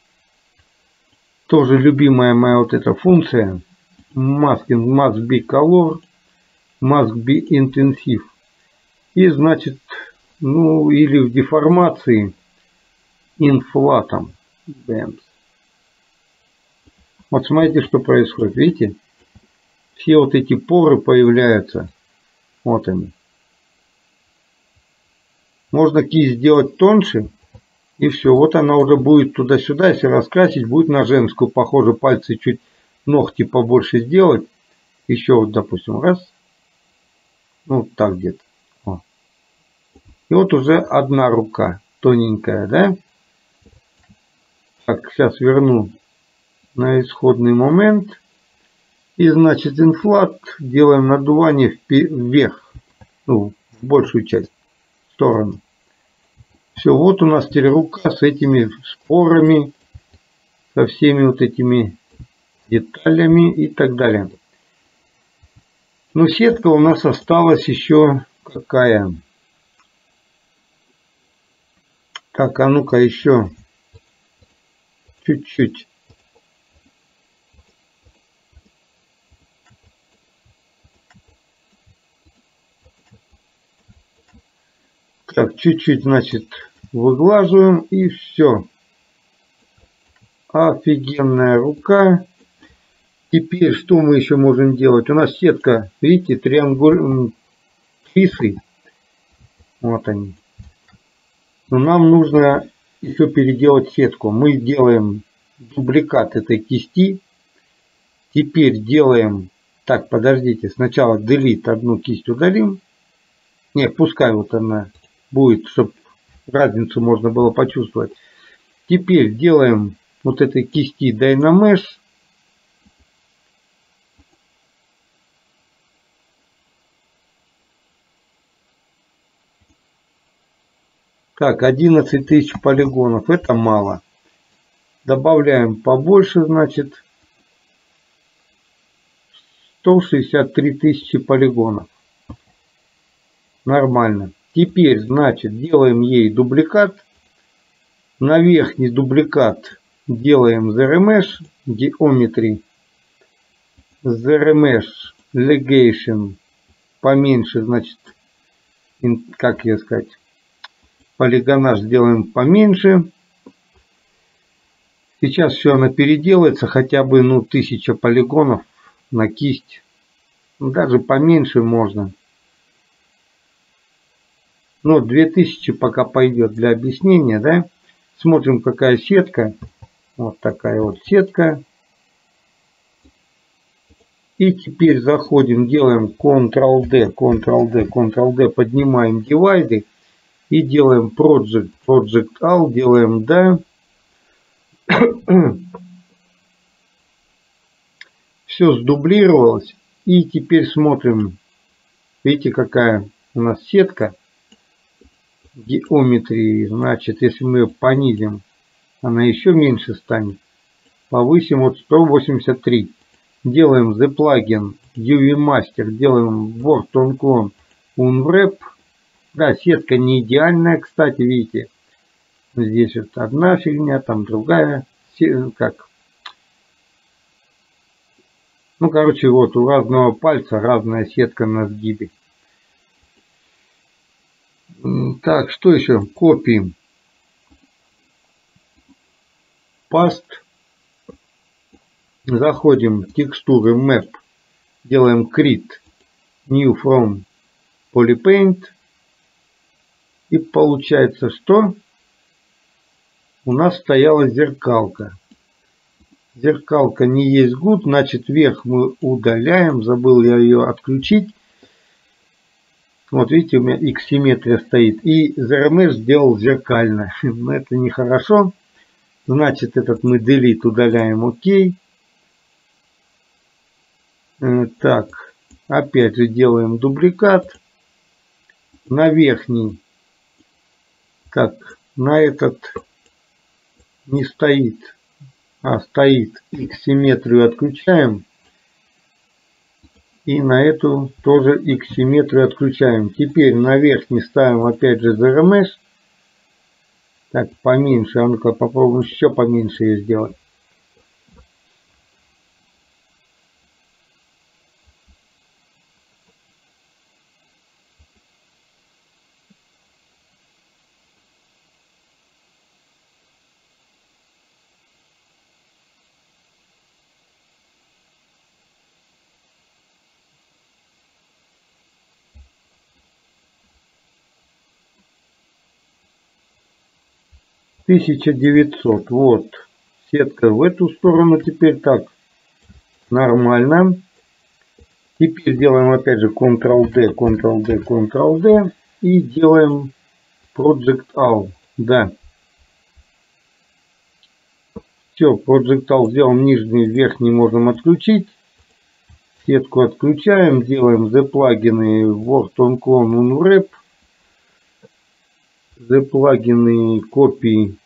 [SPEAKER 1] Тоже любимая моя вот эта функция. Маскинг must be color, must be intensive. И значит, ну или в деформации инфлатом. Бэмс. Вот смотрите, что происходит. Видите? Все вот эти поры появляются. Вот они. Можно кисть сделать тоньше. И все. Вот она уже будет туда-сюда. Если раскрасить, будет на женскую. Похоже, пальцы чуть ногти побольше сделать. Еще вот, допустим, раз. Ну, так где-то. И вот уже одна рука. Тоненькая, да? Так, сейчас верну на исходный момент. И значит, инфлат делаем надувание вверх. Ну, в большую часть. В сторону. Все, вот у нас теперь рука с этими спорами. Со всеми вот этими деталями и так далее. Но сетка у нас осталась еще какая? Так, а ну-ка еще чуть-чуть. Так, чуть-чуть, значит, выглаживаем и все. Офигенная рука. Теперь что мы еще можем делать? У нас сетка, видите, триангуль... кисы. Вот они. Но нам нужно еще переделать сетку. Мы делаем дубликат этой кисти. Теперь делаем... Так, подождите. Сначала delete одну кисть удалим. Не, пускай вот она будет, чтобы разницу можно было почувствовать. Теперь делаем вот этой кисти Dynamesh. Так, одиннадцать тысяч полигонов. Это мало. Добавляем побольше, значит, сто шестьдесят три тысячи полигонов. Нормально. Теперь, значит, делаем ей дубликат. На верхний дубликат делаем зеро меш, Geometry, зеро меш, Legation, поменьше, значит, как я сказать, полигонаж сделаем поменьше. Сейчас все она переделается, хотя бы, ну, тысяча полигонов на кисть. Даже поменьше можно. Но две тысячи пока пойдет для объяснения, да? Смотрим, какая сетка. Вот такая вот сетка. И теперь заходим, делаем контрол-D, контрол-D, контрол-D, поднимаем дивайды и делаем Project, Project-All, делаем да. Все сдублировалось. И теперь смотрим. Видите, какая у нас сетка. Geometry. Значит, если мы ее понизим, она еще меньше станет. Повысим вот сто восемьдесят три. Делаем The Plugin, ю ви Master, делаем Word on Clone, Unwrap. Да, сетка не идеальная, кстати, видите. Здесь вот одна фигня, там другая. Как? Ну, короче, вот у разного пальца разная сетка на сгибе. Так, что еще? Копием. Past. Заходим в текстуры Map. Делаем Create New from Polypaint. И получается, что у нас стояла зеркалка. Зеркалка не есть good, значит вверх мы удаляем. Забыл я ее отключить. Вот видите, у меня X-симметрия стоит. И зеро меш сделал зеркально. Но это нехорошо. Значит, этот мы delete удаляем. Окей. Так. Опять же делаем дубликат. На верхний. Так. На этот не стоит. А, стоит. X-симметрию отключаем. И на эту тоже X-симметрию отключаем. Теперь на верхний ставим опять же зеро меш. Так, поменьше. А ну-ка попробуем еще поменьше ее сделать. тысяча девятьсот. Вот. Сетка в эту сторону теперь так. Нормально. Теперь делаем опять же контрол-D, контрол-D, контрол-D. И делаем Project All. Да. Все, Project All сделаем. Нижний, верхний можем отключить. Сетку отключаем. Делаем The плагины Word on Clone Unwrap. The плагины копии.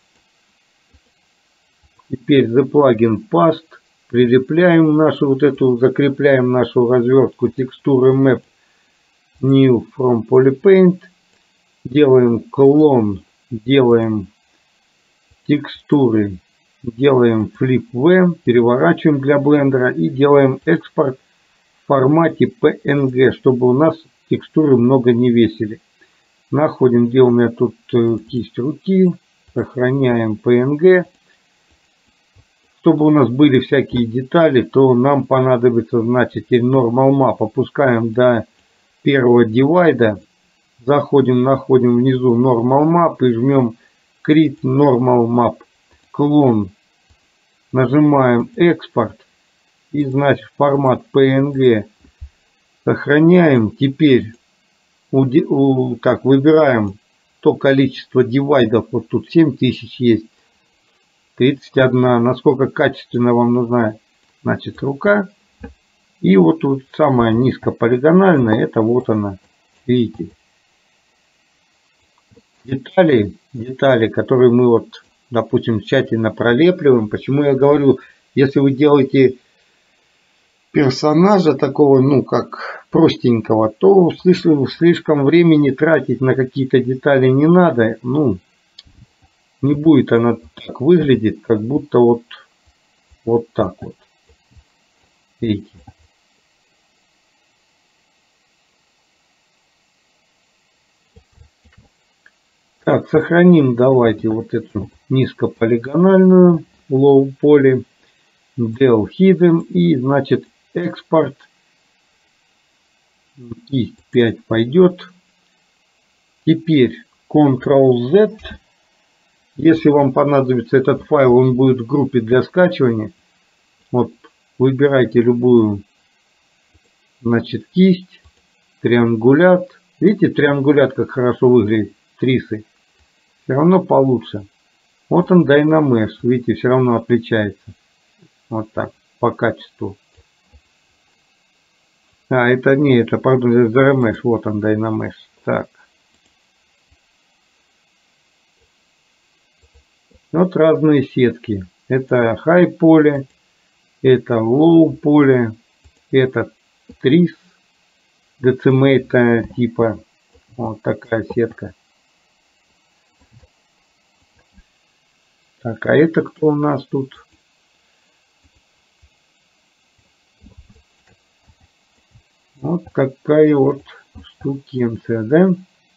[SPEAKER 1] Теперь The плагин Past. Прилепляем нашу вот эту, закрепляем нашу развертку текстуры Map New from Polypaint. Делаем клон, делаем текстуры, делаем Flip V, переворачиваем для блендера и делаем экспорт в формате пи эн джи, чтобы у нас текстуры много не весили. Находим, где у меня тут кисть руки, сохраняем пи эн джи. Чтобы у нас были всякие детали, то нам понадобится, значит, Normal Map. Опускаем до первого дивайда. Заходим, находим внизу Normal Map и жмем Create Normal Map. Клон. Нажимаем экспорт. И, значит, формат пи эн джи. Сохраняем. Теперь у, у, так, выбираем то количество дивайдов. Вот тут семь тысяч есть. тридцать один. Насколько качественно вам нужна, значит, рука. И вот тут самая низкополигональная, это вот она. Видите? Детали, детали, которые мы вот, допустим, тщательно пролепливаем. Почему я говорю, если вы делаете персонажа такого, ну, как простенького, то слишком, слишком времени тратить на какие-то детали не надо. Ну, не будет она так выглядеть, как будто вот, вот так вот. Видите? Так, сохраним давайте вот эту низкополигональную low poly, del hidden и, значит, экспорт. И пять пойдет. Теперь контрол зет. Если вам понадобится этот файл, он будет в группе для скачивания. Вот, выбирайте любую, значит, кисть, триангулят. Видите, триангулят как хорошо выглядит, трисы. Все равно получше. Вот он Dynamesh, видите, все равно отличается. Вот так, по качеству. А, это не, это, пардон, ZRemesh, вот он Dynamesh. Так. Вот разные сетки. Это high poly, это low poly, это трис, decimate типа. Вот такая сетка. Так, а это кто у нас тут? Вот такая вот штукенция, да?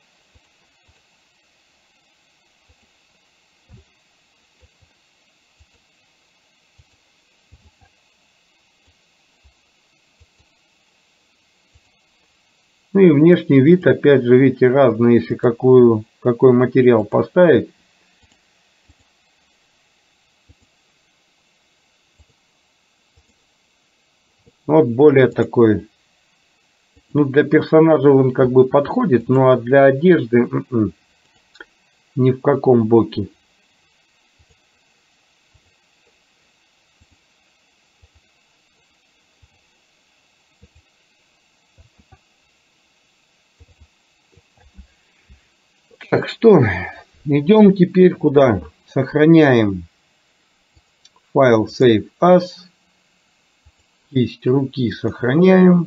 [SPEAKER 1] Ну и внешний вид, опять же, видите, разный, если какую, какой материал поставить. Вот более такой, ну, для персонажа он как бы подходит, ну а для одежды м-м, ни в каком боке. Так что, идем теперь куда? Сохраняем файл Save As. Кисть руки сохраняем.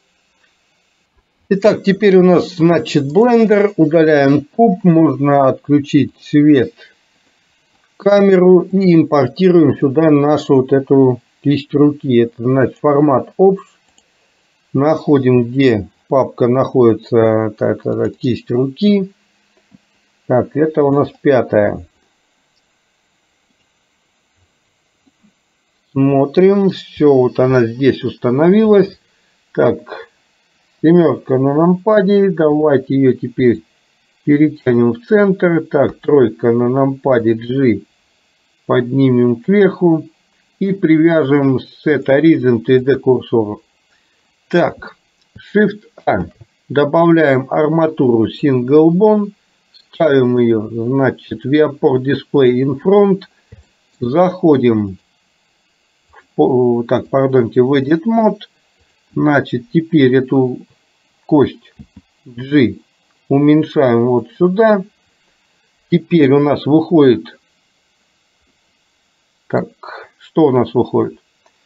[SPEAKER 1] Итак, теперь у нас, значит, блендер. Удаляем куб. Можно отключить свет, камеру и импортируем сюда нашу вот эту кисть руки. Это, значит, формат Ops. Находим, где папка находится, так, так, кисть руки. Так, это у нас пятая. Смотрим, все, вот она здесь установилась. Так, семерка на нампаде, давайте ее теперь Перетянем в центр. Так, тройка на нампаде G. Поднимем кверху. И привяжем Set Horizon три дэ курсору. Так, Shift-A. Добавляем арматуру Single Bond. Ставим ее, значит, Viewport Display in Front. Заходим в, так, пардонте, в Edit Mode. Значит, теперь эту кость G уменьшаем вот сюда. Теперь у нас выходит... Так, что у нас выходит?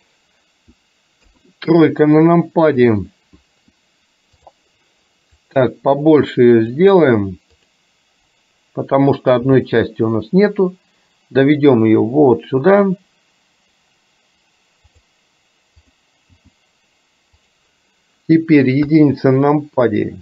[SPEAKER 1] Тройка на нампаде. Так, побольше ее сделаем. Потому что одной части у нас нету. Доведем ее вот сюда. Теперь единица на нампаде.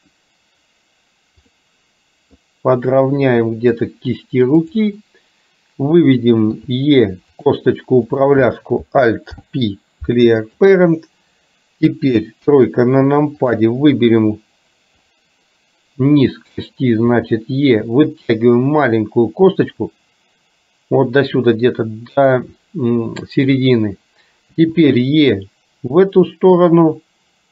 [SPEAKER 1] Подровняем где-то к кисти руки. Выведем E, косточку управляшку Alt-P, Clear Parent. Теперь тройка на нампаде. Выберем низ кости, значит E. Вытягиваем маленькую косточку. Вот до сюда, где-то до м, середины. Теперь E в эту сторону.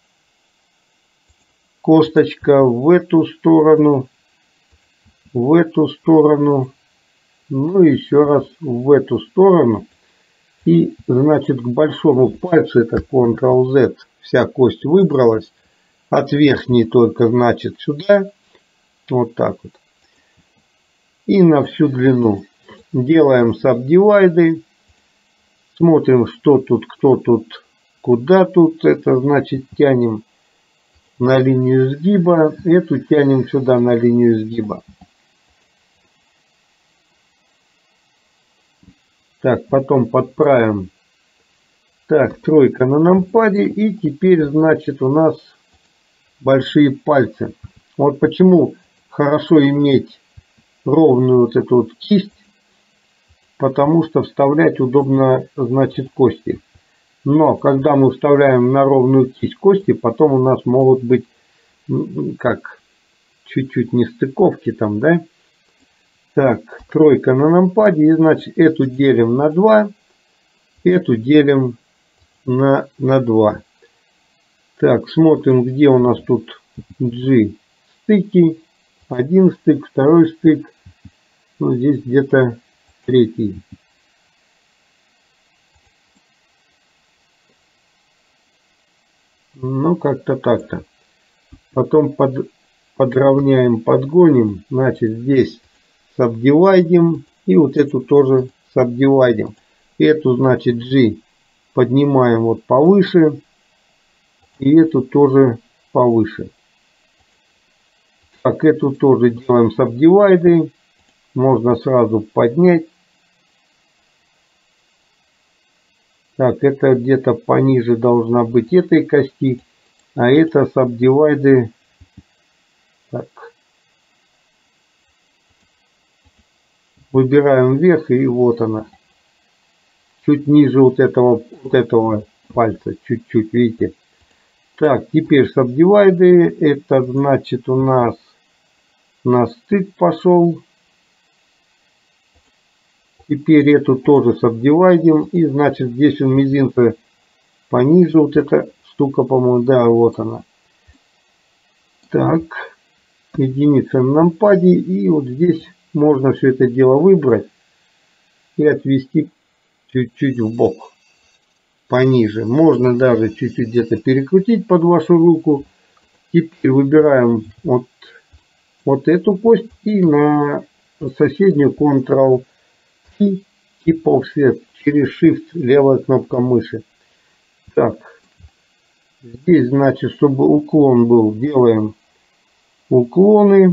[SPEAKER 1] Косточка в эту сторону. В эту сторону. Ну и еще раз в эту сторону. И, значит, к большому пальцу, это контрол зет, вся кость выбралась. От верхней только, значит, сюда. Вот так вот. И на всю длину. Делаем сабдивайды. Смотрим, что тут, кто тут, куда тут. Это, значит, тянем на линию сгиба. Эту тянем сюда на линию сгиба. Так, потом подправим. Так, тройка на нампаде. И теперь, значит, у нас большие пальцы. Вот почему хорошо иметь ровную вот эту вот кисть. Потому что вставлять удобно, значит, кости. Но когда мы вставляем на ровную кисть кости, потом у нас могут быть, как, чуть-чуть нестыковки там, да? Так, тройка на нампаде. И, значит, эту делим на два. Эту делим на, на два. Так, смотрим, где у нас тут G стыки. Один стык, второй стык. Ну, здесь где-то третий. Ну, как-то так-то. Потом под, подровняем, подгоним. Значит, здесь сабдивайдим. И вот эту тоже сабдивайдим. Эту, значит, G поднимаем вот повыше. И эту тоже повыше. Так, эту тоже делаем сабдивайды. Можно сразу поднять. Так, это где-то пониже должна быть этой кости. А это сабдивайды. Так. Выбираем вверх, и вот она. Чуть ниже вот этого, вот этого пальца. Чуть-чуть, видите. Так, теперь сабдивайды. Это значит у нас на стык пошел. Теперь эту тоже сабдивайдим. И значит здесь у мизинца пониже вот эта штука, по-моему. Да, вот она. Так. Единица на нампаде. И вот здесь можно все это дело выбрать. И отвести чуть-чуть в бок. Пониже. Можно даже чуть-чуть где-то перекрутить под вашу руку. Теперь выбираем вот, вот эту кость. И на соседнюю контрол и типа offset через Shift, левая кнопка мыши. Так, здесь, значит, чтобы уклон был, делаем уклоны.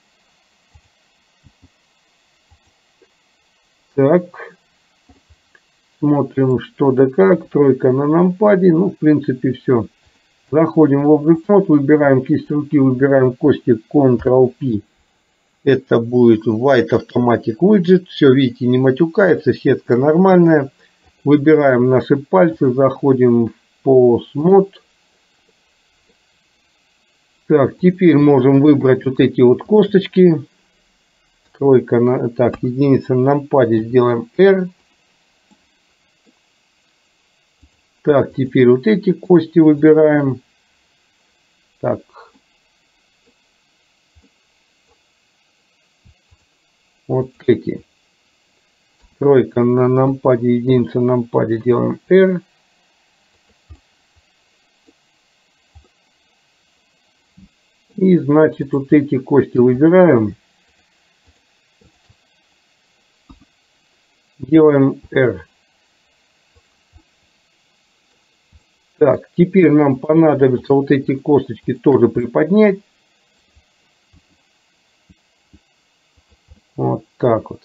[SPEAKER 1] Так, смотрим, что да как. Тройка на нампаде. Ну, в принципе, все. Заходим в Object Mode, выбираем кисть руки, выбираем кости контрол пи. Это будет White Automatic Widget. Все, видите, не матюкается. Сетка нормальная. Выбираем наши пальцы. Заходим в Pose Mode. Так, теперь можем выбрать вот эти вот косточки. Тройка, на, так, единица на нампаде сделаем R. Так, теперь вот эти кости выбираем. Так. Вот эти. Тройка на нампаде, единица на нампаде делаем R. И значит вот эти кости выбираем. Делаем R. Так, теперь нам понадобится вот эти косточки тоже приподнять. Вот так вот.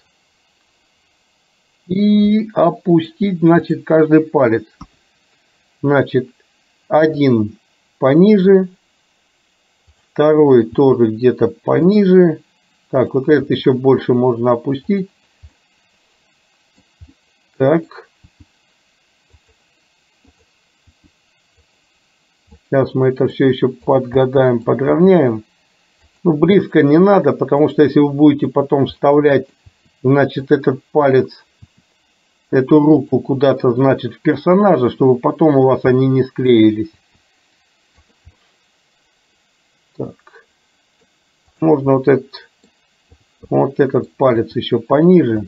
[SPEAKER 1] И опустить, значит, каждый палец. Значит, один пониже. Второй тоже где-то пониже. Так, вот это еще больше можно опустить. Так. Сейчас мы это все еще подгадаем, подровняем. Ну, близко не надо, потому что если вы будете потом вставлять, значит, этот палец, эту руку куда-то, значит, в персонажа, чтобы потом у вас они не склеились. Так. Можно вот этот, вот этот палец еще пониже.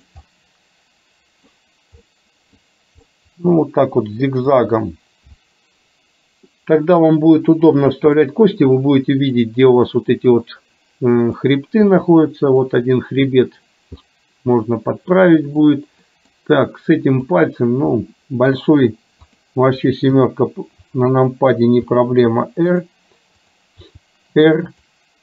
[SPEAKER 1] Ну, вот так вот зигзагом. Тогда вам будет удобно вставлять кости. Вы будете видеть, где у вас вот эти вот э, хребты находятся. Вот один хребет можно подправить будет. Так, с этим пальцем, ну, большой, вообще семерка на нампаде не проблема. R. R.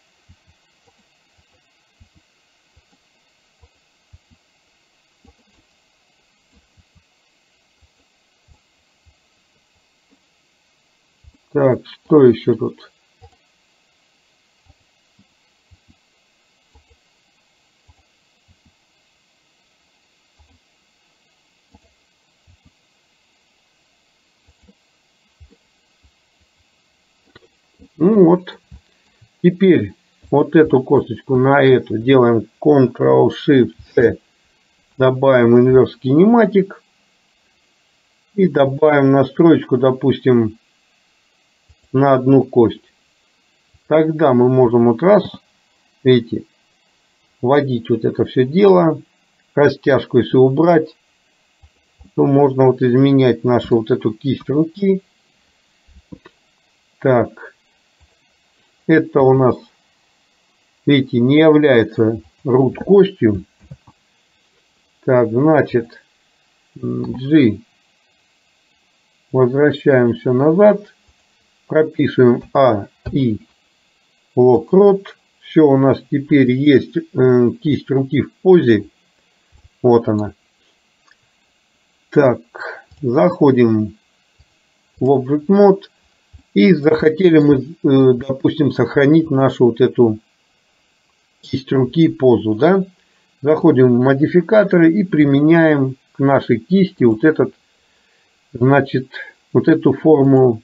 [SPEAKER 1] Так, что еще тут? Ну вот. Теперь вот эту косточку на эту делаем контрол-шифт-C. Добавим инверс кинематик. И добавим настроечку, допустим, на одну кость. Тогда мы можем вот раз, видите, вводить вот это все дело. Растяжку если убрать, то можно вот изменять нашу вот эту кисть руки. Так. Это у нас, видите, не является root костью. Так, значит, G. Возвращаемся назад. Прописываем A и lock-rod. Все, у нас теперь есть э, кисть руки в позе. Вот она. Так, заходим в Object Mode. И захотели мы, э, допустим, сохранить нашу вот эту кисть руки позу, да? Заходим в модификаторы и применяем к нашей кисти вот этот, значит, вот эту форму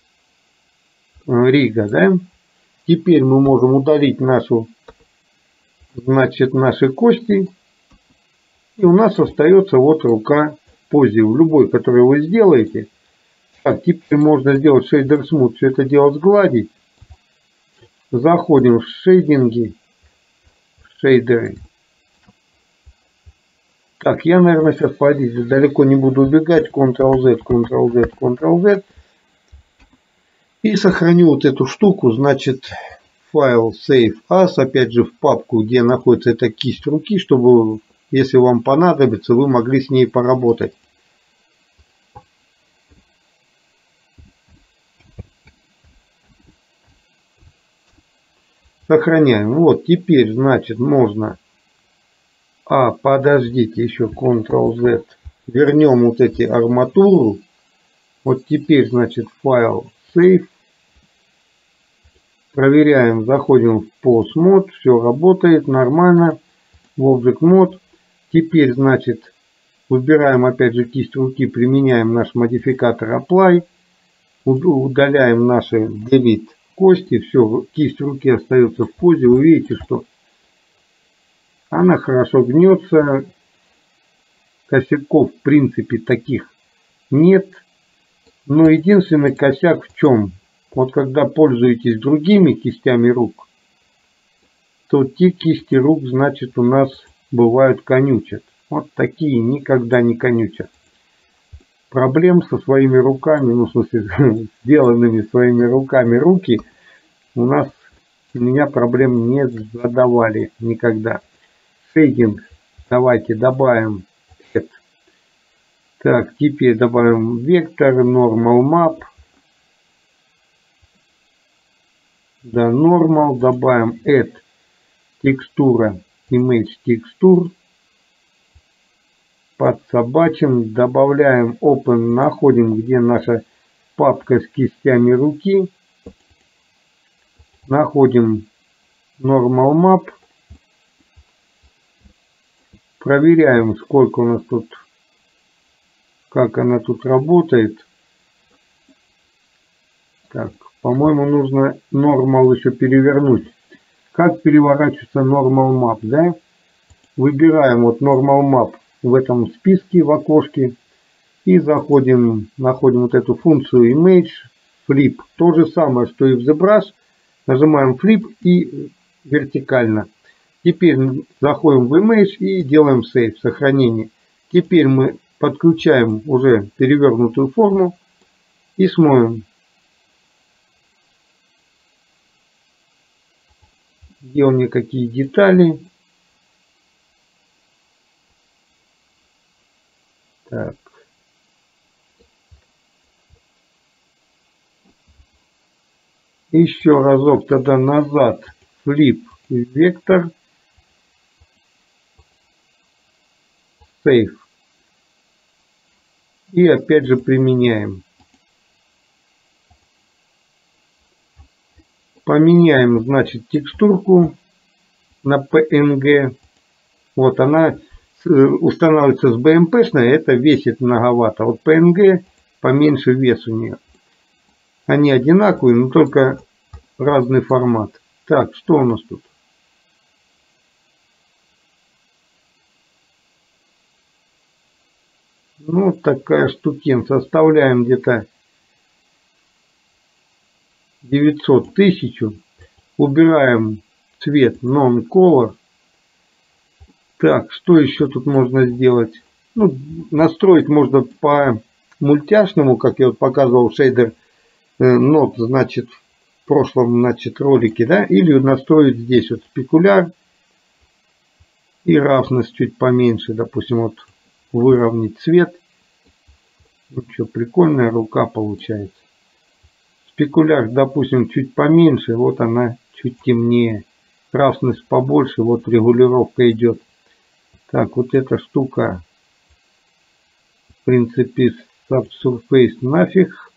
[SPEAKER 1] рига, да? Теперь мы можем удалить нашу, значит, наши кости. И у нас остается вот рука в позе, в любой, которую вы сделаете. Так, теперь можно сделать шейдер смут, все это дело сгладить. Заходим в шейдинги, шейдеры. Так, я, наверное, сейчас пойдите, далеко не буду убегать. контрол-Z, контрол-Z, контрол-Z. И сохраню вот эту штуку, значит, файл save as, опять же в папку, где находится эта кисть руки, чтобы, если вам понадобится, вы могли с ней поработать. Сохраняем. Вот, теперь, значит, можно... А, подождите, еще контрол-Z. Вернем вот эти арматуру. Вот теперь, значит, файл save. Проверяем, заходим в pose mode. Все работает нормально. В Object Mode. Теперь, значит, выбираем опять же кисть руки. Применяем наш модификатор Apply. Удаляем наши Delete кости, все, кисть руки остается в позе. Вы видите, что она хорошо гнется. Косяков в принципе таких нет. Но единственный косяк в чем? Вот когда пользуетесь другими кистями рук, то те кисти рук, значит, у нас бывают конючат. Вот такие никогда не конючат. Проблем со своими руками, ну, в смысле, сделанными своими руками руки, у нас, у меня проблем не задавали никогда. Шейдинг давайте добавим. Так, теперь добавим вектор, normal map. Да, normal, добавим add текстура, image текстур. Подсобачим, добавляем open, находим, где наша папка с кистями руки. Находим normal map. Проверяем, сколько у нас тут, как она тут работает. Так, по-моему, нужно normal еще перевернуть. Как переворачивается normal map, да? Выбираем вот normal map в этом списке, в окошке. И заходим, находим вот эту функцию image, flip. То же самое, что и в ZBrush. Нажимаем flip и вертикально. Теперь заходим в image и делаем save, сохранение. Теперь мы подключаем уже перевернутую форму и смотрим. Где у меня какие детали. Так. Еще разок тогда назад. Flip вектор. Save. И опять же применяем. Поменяем, значит, текстурку на пи эн джи. Вот она устанавливается с би эм пи-шной, это весит многовато. Вот пи эн джи поменьше вес у нее. Они одинаковые, но только разный формат. Так, что у нас тут? Ну, такая штукин. Составляем где-то девятьсот тысяч. Убираем цвет non-color. Так, что еще тут можно сделать? Ну, настроить можно по мультяшному, как я вот показывал шейдер нод, значит, в прошлом, значит, ролике, да, или настроить здесь вот спекуляр и roughness чуть поменьше, допустим, вот выровнять цвет. Ну что, прикольная рука получается. Спекуляр, допустим, чуть поменьше, вот она чуть темнее. Roughness побольше, вот регулировка идет. Так, вот эта штука, в принципе, Subsurface нафиг.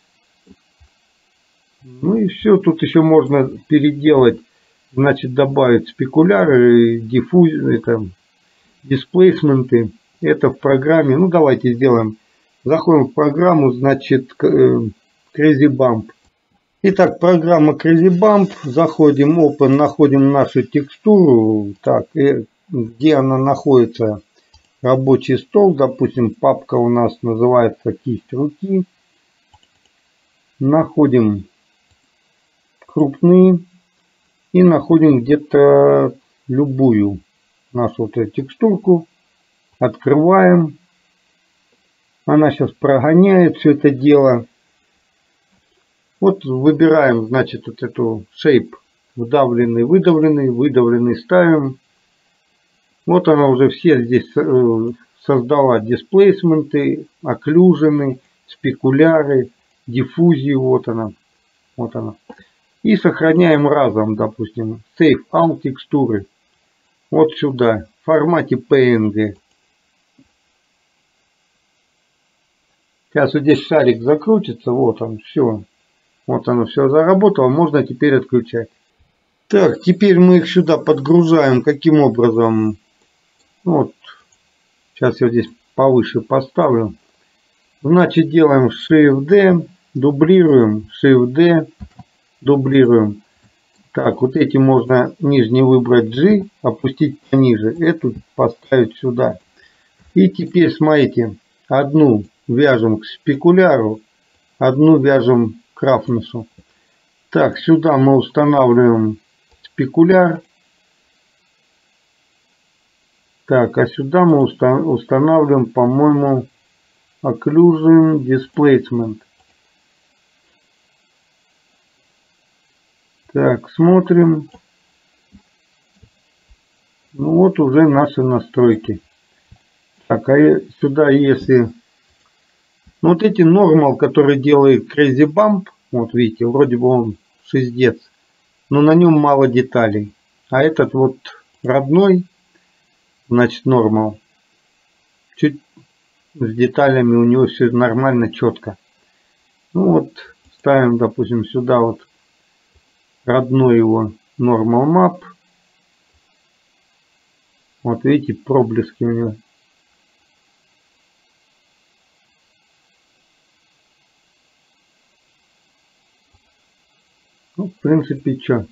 [SPEAKER 1] Ну и все, тут еще можно переделать, значит, добавить спекуляры, диффузию, это, дисплейсменты. Это в программе, ну давайте сделаем. Заходим в программу, значит, Crazy Bump. Итак, программа Crazy Bump. Заходим, Open, находим нашу текстуру. Так, где она находится? Рабочий стол, допустим, папка у нас называется кисть руки. Находим крупные и находим где-то любую нашу вот эту текстурку. Открываем. Она сейчас прогоняет все это дело. Вот выбираем, значит, вот эту shape. Вдавленный, выдавленный, выдавленный ставим. Вот она уже все здесь создала дисплейсменты, окклюжены, спекуляры, диффузию. Вот она. Вот она. И сохраняем разом, допустим. Save all текстуры. Вот сюда. В формате пи эн джи. Сейчас вот здесь шарик закрутится. Вот он. Все. Вот оно все заработало. Можно теперь отключать. Так, теперь мы их сюда подгружаем. Каким образом? Вот. Сейчас я здесь повыше поставлю. Значит, делаем Shift D. Дублируем Shift D. дублируем. Так, вот эти можно нижний выбрать G, опустить пониже. Эту поставить сюда. И теперь смотрите, одну вяжем к спекуляру, одну вяжем к рафнусу. Так, сюда мы устанавливаем спекуляр. Так, а сюда мы устанавливаем, по-моему, Occlusion Displacement. Так, смотрим. Ну вот уже наши настройки. Так, а сюда если... Ну вот эти нормал, который делает Crazy Bump, вот видите, вроде бы он шиздец, но на нем мало деталей. А этот вот родной, значит, нормал, чуть с деталями у него все нормально, четко. Ну вот, ставим, допустим, сюда вот родной его Normal Map. Вот видите, проблески у него. Ну, в принципе, что?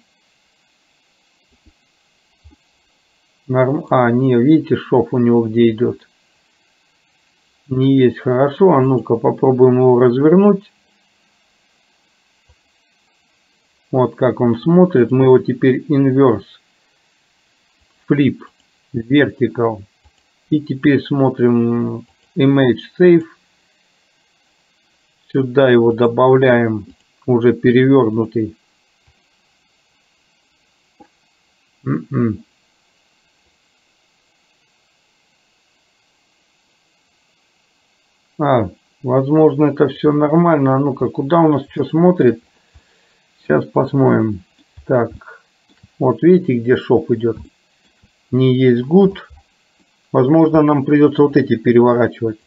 [SPEAKER 1] Норм... А, не, видите, шов у него где идет. Не есть хорошо. А ну-ка, попробуем его развернуть. Вот как он смотрит. Мы его теперь inverse, flip, vertical. И теперь смотрим image save. Сюда его добавляем уже перевернутый. М-м. А, возможно, это все нормально. А ну-ка, куда у нас что смотрит? Сейчас посмотрим. Так, вот видите, где шов идет? Не есть good. Возможно, нам придется вот эти переворачивать.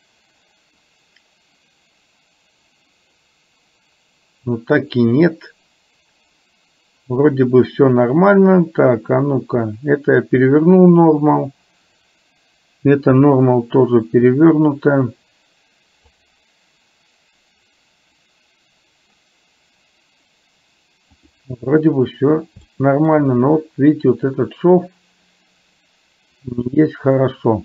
[SPEAKER 1] Ну так и нет. Вроде бы все нормально. Так, а ну-ка. Это я перевернул нормал. Это нормал тоже перевернутое. Вроде бы все нормально. Но вот видите, вот этот шов есть хорошо.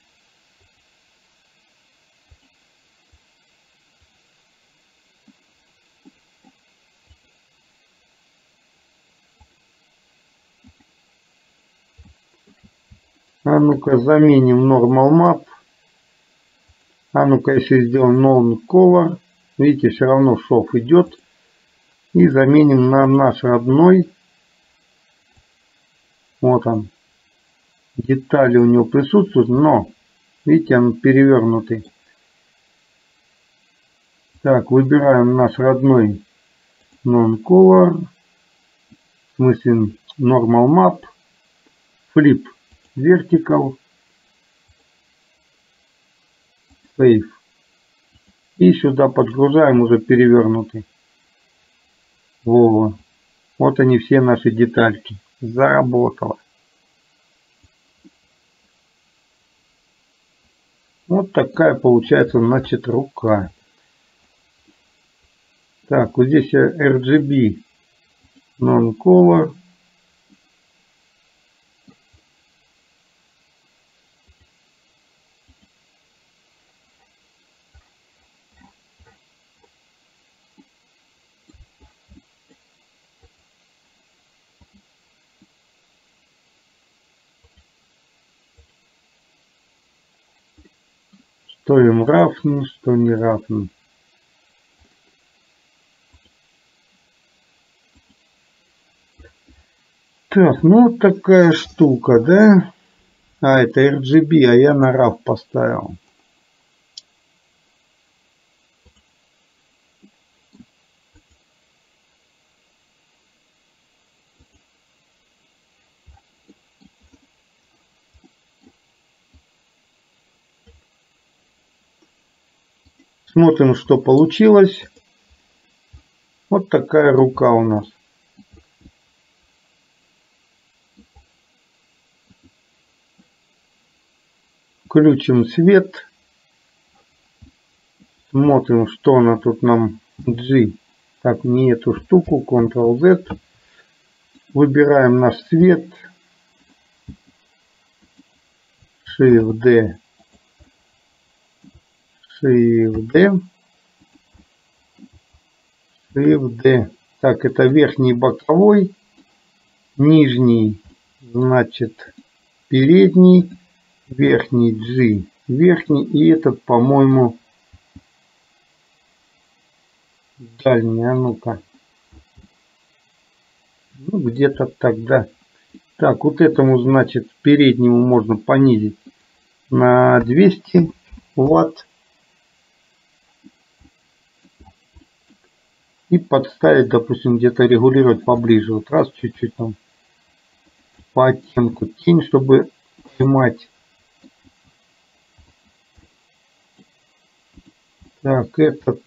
[SPEAKER 1] А ну-ка заменим Normal Map. А ну-ка если сделаем Non Color. Видите, все равно шов идет. И заменим на наш родной. Вот он. Детали у него присутствуют, но видите, он перевернутый. Так, выбираем наш родной Non Color. В смысле Normal Map. Flip Vertical. Save. И сюда подгружаем уже перевернутый. Вова. Вот они все наши детальки. Заработало. Вот такая получается, значит, рука. Так, вот здесь эр джи би Non-Color. Что им равно, что не равно. Так, ну вот такая штука, да? А, это эр джи би, а я на рав поставил. Смотрим, что получилось. Вот такая рука у нас. Включим свет. Смотрим, что она тут нам G Так, не эту штуку, контрол зет. Выбираем наш цвет. шифт дэ. шифт дэ. шифт дэ. Так, это верхний боковой. Нижний, значит, передний. Верхний G. Верхний. И этот, по-моему, дальний. А ну-ка. Ну, где-то тогда. Так, вот этому, значит, переднему можно понизить на двести ватт. И подставить, допустим, где-то регулировать поближе. Вот раз чуть-чуть там по оттенку тень, чтобы снимать. Так, этот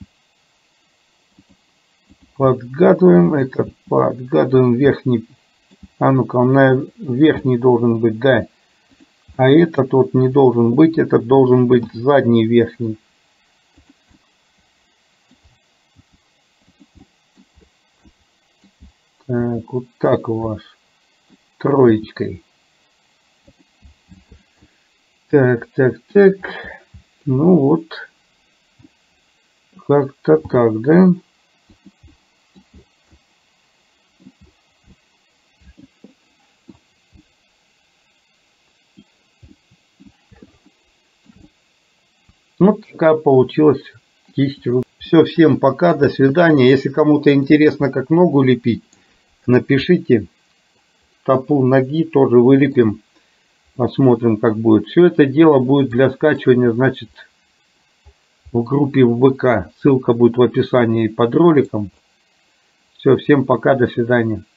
[SPEAKER 1] подгадываем, этот подгадываем верхний. А ну-ка, он на верхний должен быть, да. А этот вот не должен быть, этот должен быть задний верхний. Так, вот так у вас. Троечкой. Так, так, так. Ну вот. Как-то так, да? Ну, такая получилась кисть. Все, всем пока, до свидания. Если кому-то интересно, как ногу лепить, напишите. Стопу ноги тоже вылепим. Посмотрим, как будет. Все это дело будет для скачивания, значит, в группе в вэ ка. Ссылка будет в описании под роликом. Все, всем пока, до свидания.